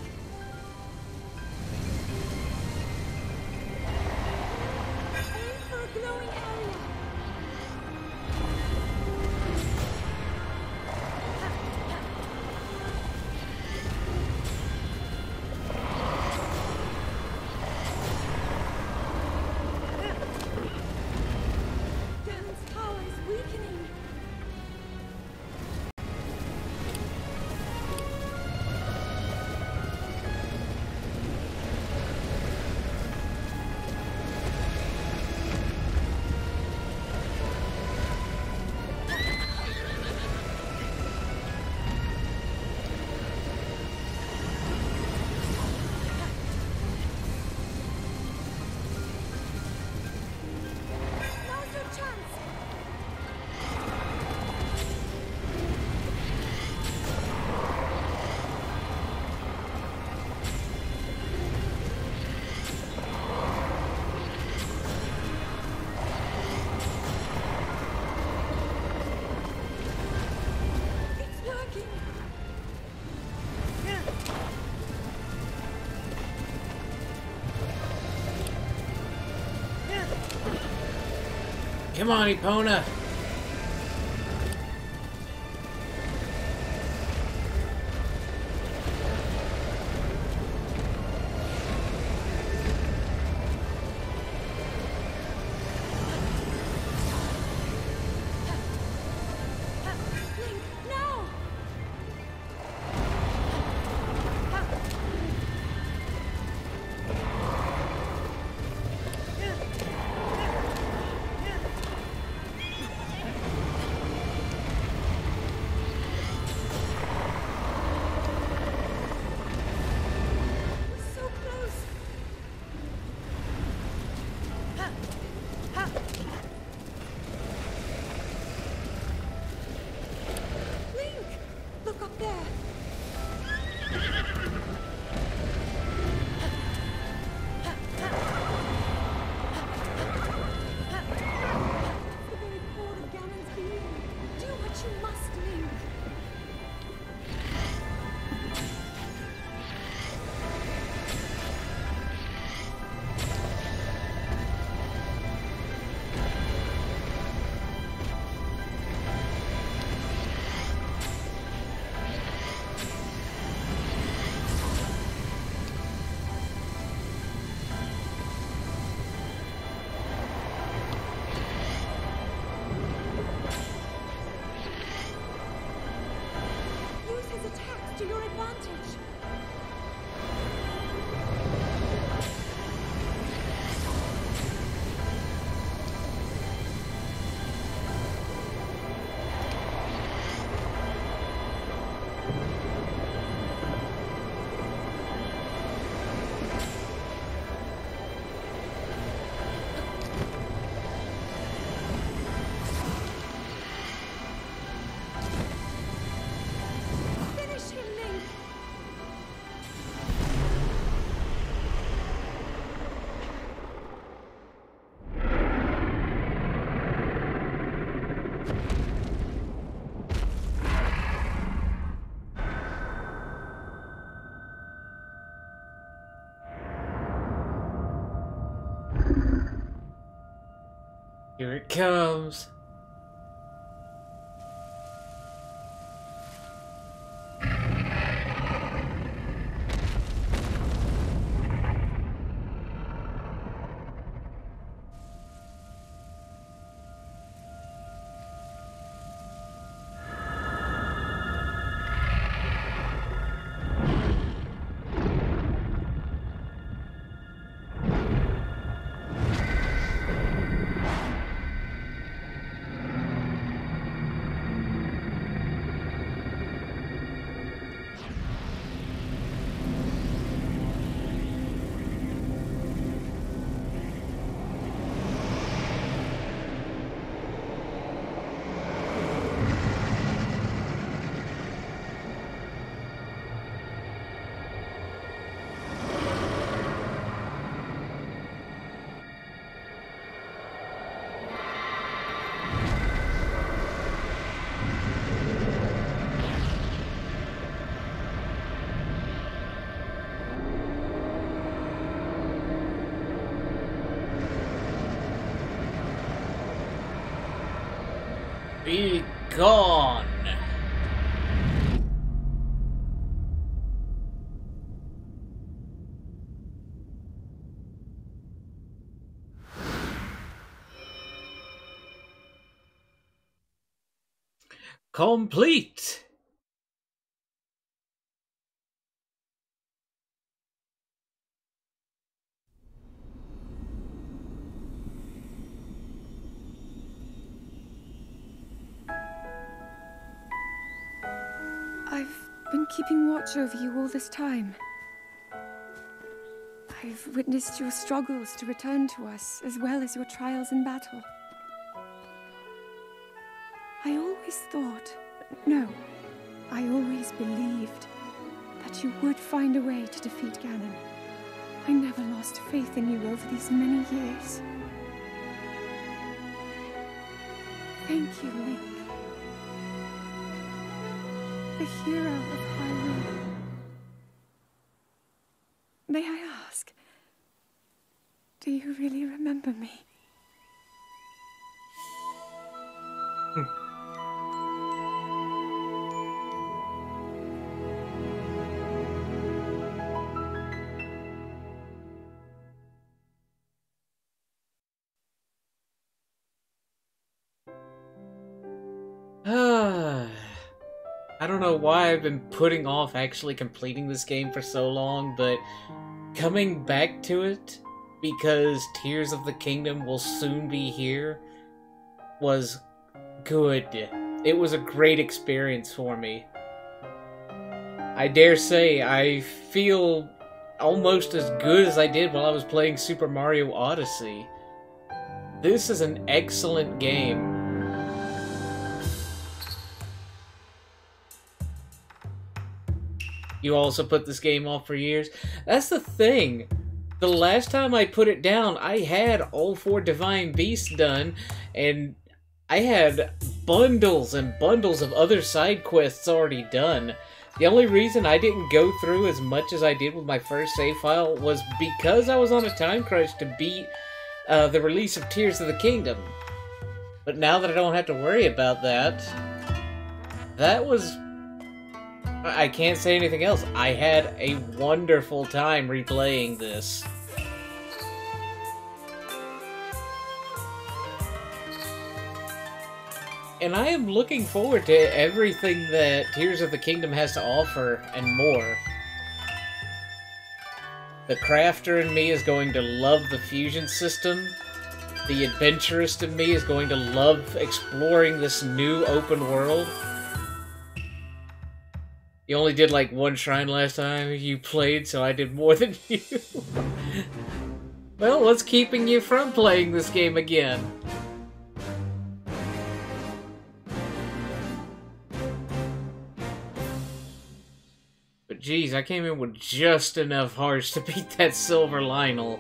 Come on, Epona! Here it comes. Be gone! Complete! I've been keeping watch over you all this time. I've witnessed your struggles to return to us, as well as your trials in battle. I always thought, no, I always believed that you would find a way to defeat Ganon. I never lost faith in you over these many years. Thank you, Link. The hero of Hyrule. May I ask, do you really remember me? I don't know why I've been putting off actually completing this game for so long, but coming back to it, because Tears of the Kingdom will soon be here, was good. It was a great experience for me. I dare say I feel almost as good as I did while I was playing Super Mario Odyssey. This is an excellent game. You also put this game off for years? That's the thing. The last time I put it down, I had all four Divine Beasts done, and I had bundles and bundles of other side quests already done. The only reason I didn't go through as much as I did with my first save file was because I was on a time crunch to beat uh, the release of Tears of the Kingdom. But now that I don't have to worry about that, that was... I can't say anything else. I had a wonderful time replaying this. And I am looking forward to everything that Tears of the Kingdom has to offer, and more. The crafter in me is going to love the fusion system. The adventurist in me is going to love exploring this new open world. You only did like one shrine last time you played, so I did more than you. Well, what's keeping you from playing this game again? But geez, I came in with just enough hearts to beat that silver Lionel.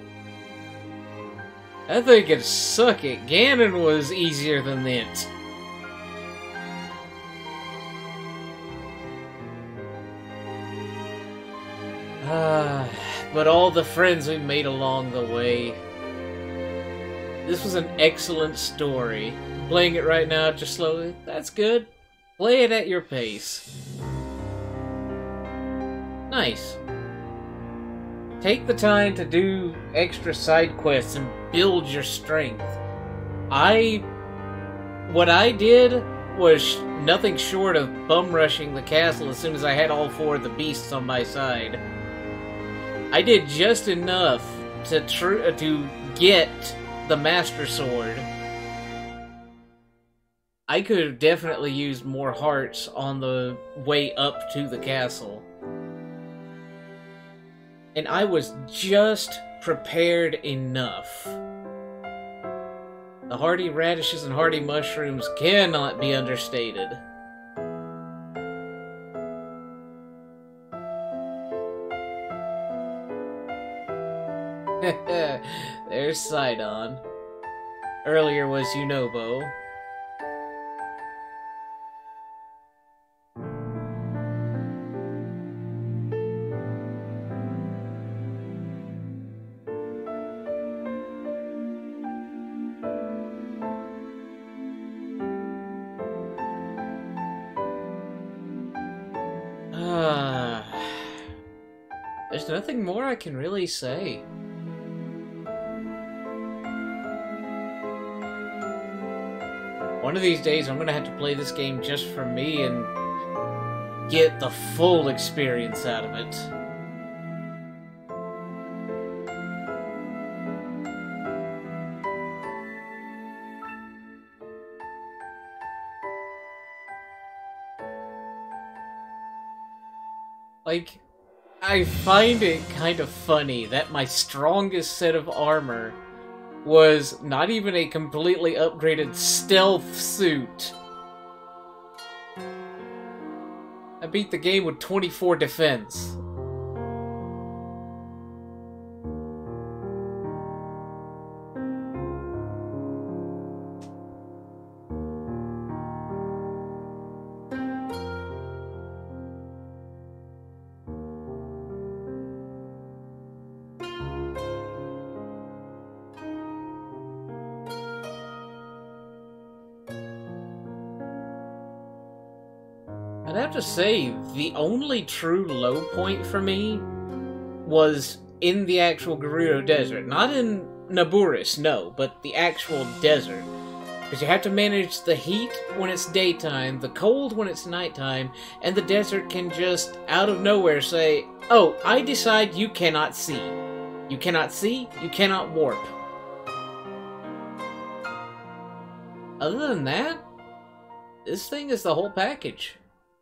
I think it suck it. Ganon was easier than it. Ah, but all the friends we made along the way. This was an excellent story. Playing it right now, just slowly, that's good. Play it at your pace. Nice. Take the time to do extra side quests and build your strength. I... What I did was nothing short of bum rushing the castle as soon as I had all four of the beasts on my side. I did just enough to tr to get the Master Sword. I could have definitely used more hearts on the way up to the castle. And I was just prepared enough. The hardy radishes and hardy mushrooms cannot be understated. There's Sidon. Earlier was Yunobo. Ah, there's nothing more I can really say. One of these days I'm gonna have to play this game just for me and get the full experience out of it. Like, I find it kind of funny that my strongest set of armor was not even a completely upgraded stealth suit. I beat the game with twenty-four defense. I'd have to say, the only true low point for me was in the actual Gerudo Desert. Not in Naburis, no, but the actual desert. Because you have to manage the heat when it's daytime, the cold when it's nighttime, and the desert can just, out of nowhere, say, oh, I decide you cannot see. You cannot see, you cannot warp. Other than that, this thing is the whole package.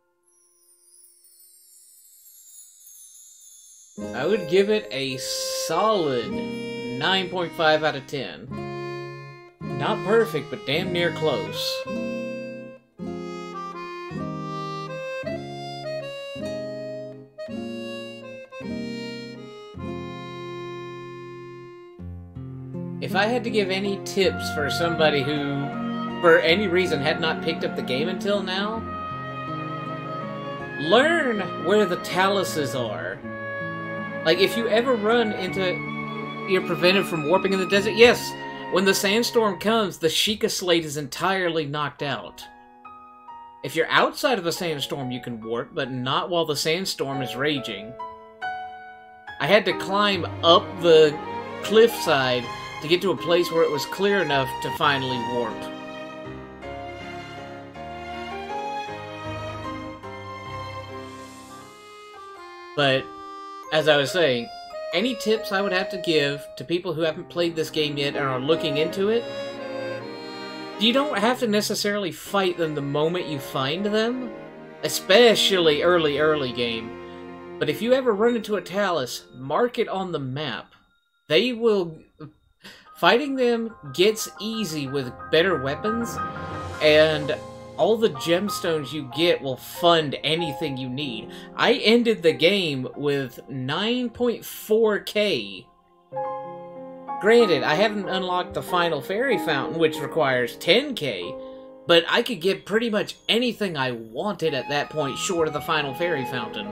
I would give it a solid nine point five out of ten. Not perfect, but damn near close. If I had to give any tips for somebody who, for any reason, had not picked up the game until now, learn where the taluses are. Like, if you ever run into... You're prevented from warping in the desert, yes, when the sandstorm comes, the Sheikah Slate is entirely knocked out. If you're outside of the sandstorm, you can warp, but not while the sandstorm is raging. I had to climb up the cliffside to get to a place where it was clear enough to finally warp. But, as I was saying, any tips I would have to give to people who haven't played this game yet and are looking into it, you don't have to necessarily fight them the moment you find them, especially early, early game. But if you ever run into a talus, mark it on the map. They will... Fighting them gets easy with better weapons, and all the gemstones you get will fund anything you need. I ended the game with nine point four K. Granted, I haven't unlocked the final fairy fountain, which requires ten K, but I could get pretty much anything I wanted at that point short of the final fairy fountain.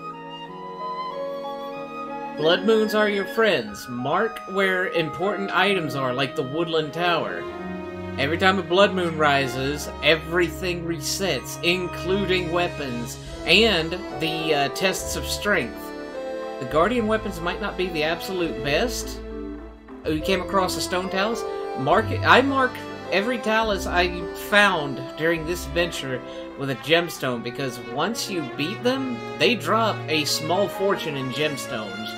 Blood moons are your friends. Mark where important items are, like the Woodland Tower. Every time a blood moon rises, everything resets, including weapons, and the uh, tests of strength. The Guardian weapons might not be the absolute best. Oh, you came across a stone talus? Mark it. I mark every talus I found during this adventure with a gemstone, because once you beat them, they drop a small fortune in gemstones.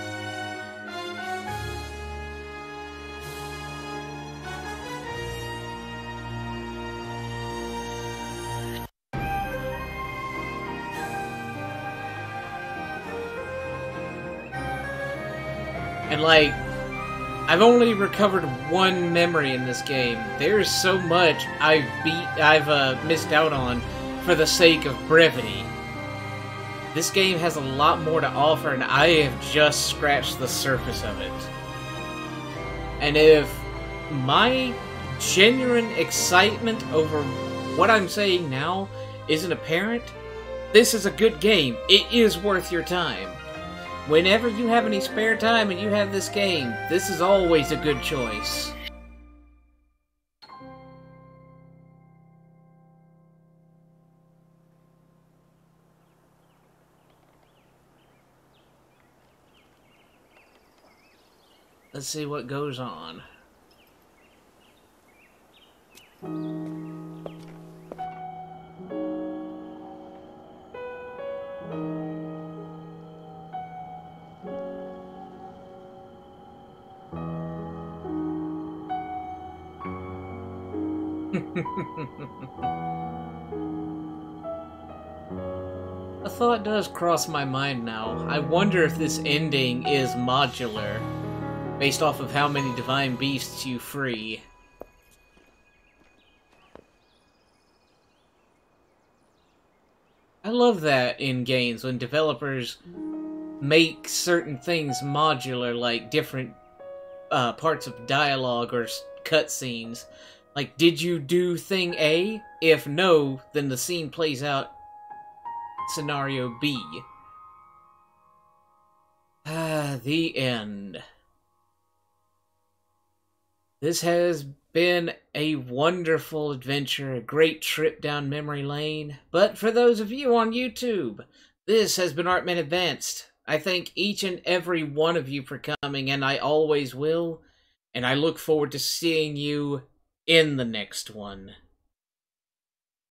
And, like, I've only recovered one memory in this game. There's so much I've beat, I've uh, missed out on for the sake of brevity. This game has a lot more to offer, and I have just scratched the surface of it. And if my genuine excitement over what I'm saying now isn't apparent, this is a good game. It is worth your time. Whenever you have any spare time and you have this game, this is always a good choice. Let's see what goes on. A thought does cross my mind now. I wonder if this ending is modular, based off of how many divine beasts you free. I love that in games, when developers make certain things modular, like different uh, parts of dialogue or cutscenes. Like, did you do thing A? If no, then the scene plays out scenario B. Ah, the end. This has been a wonderful adventure, a great trip down memory lane. But for those of you on YouTube, this has been Artman Advanced. I thank each and every one of you for coming, and I always will. And I look forward to seeing you in the next one.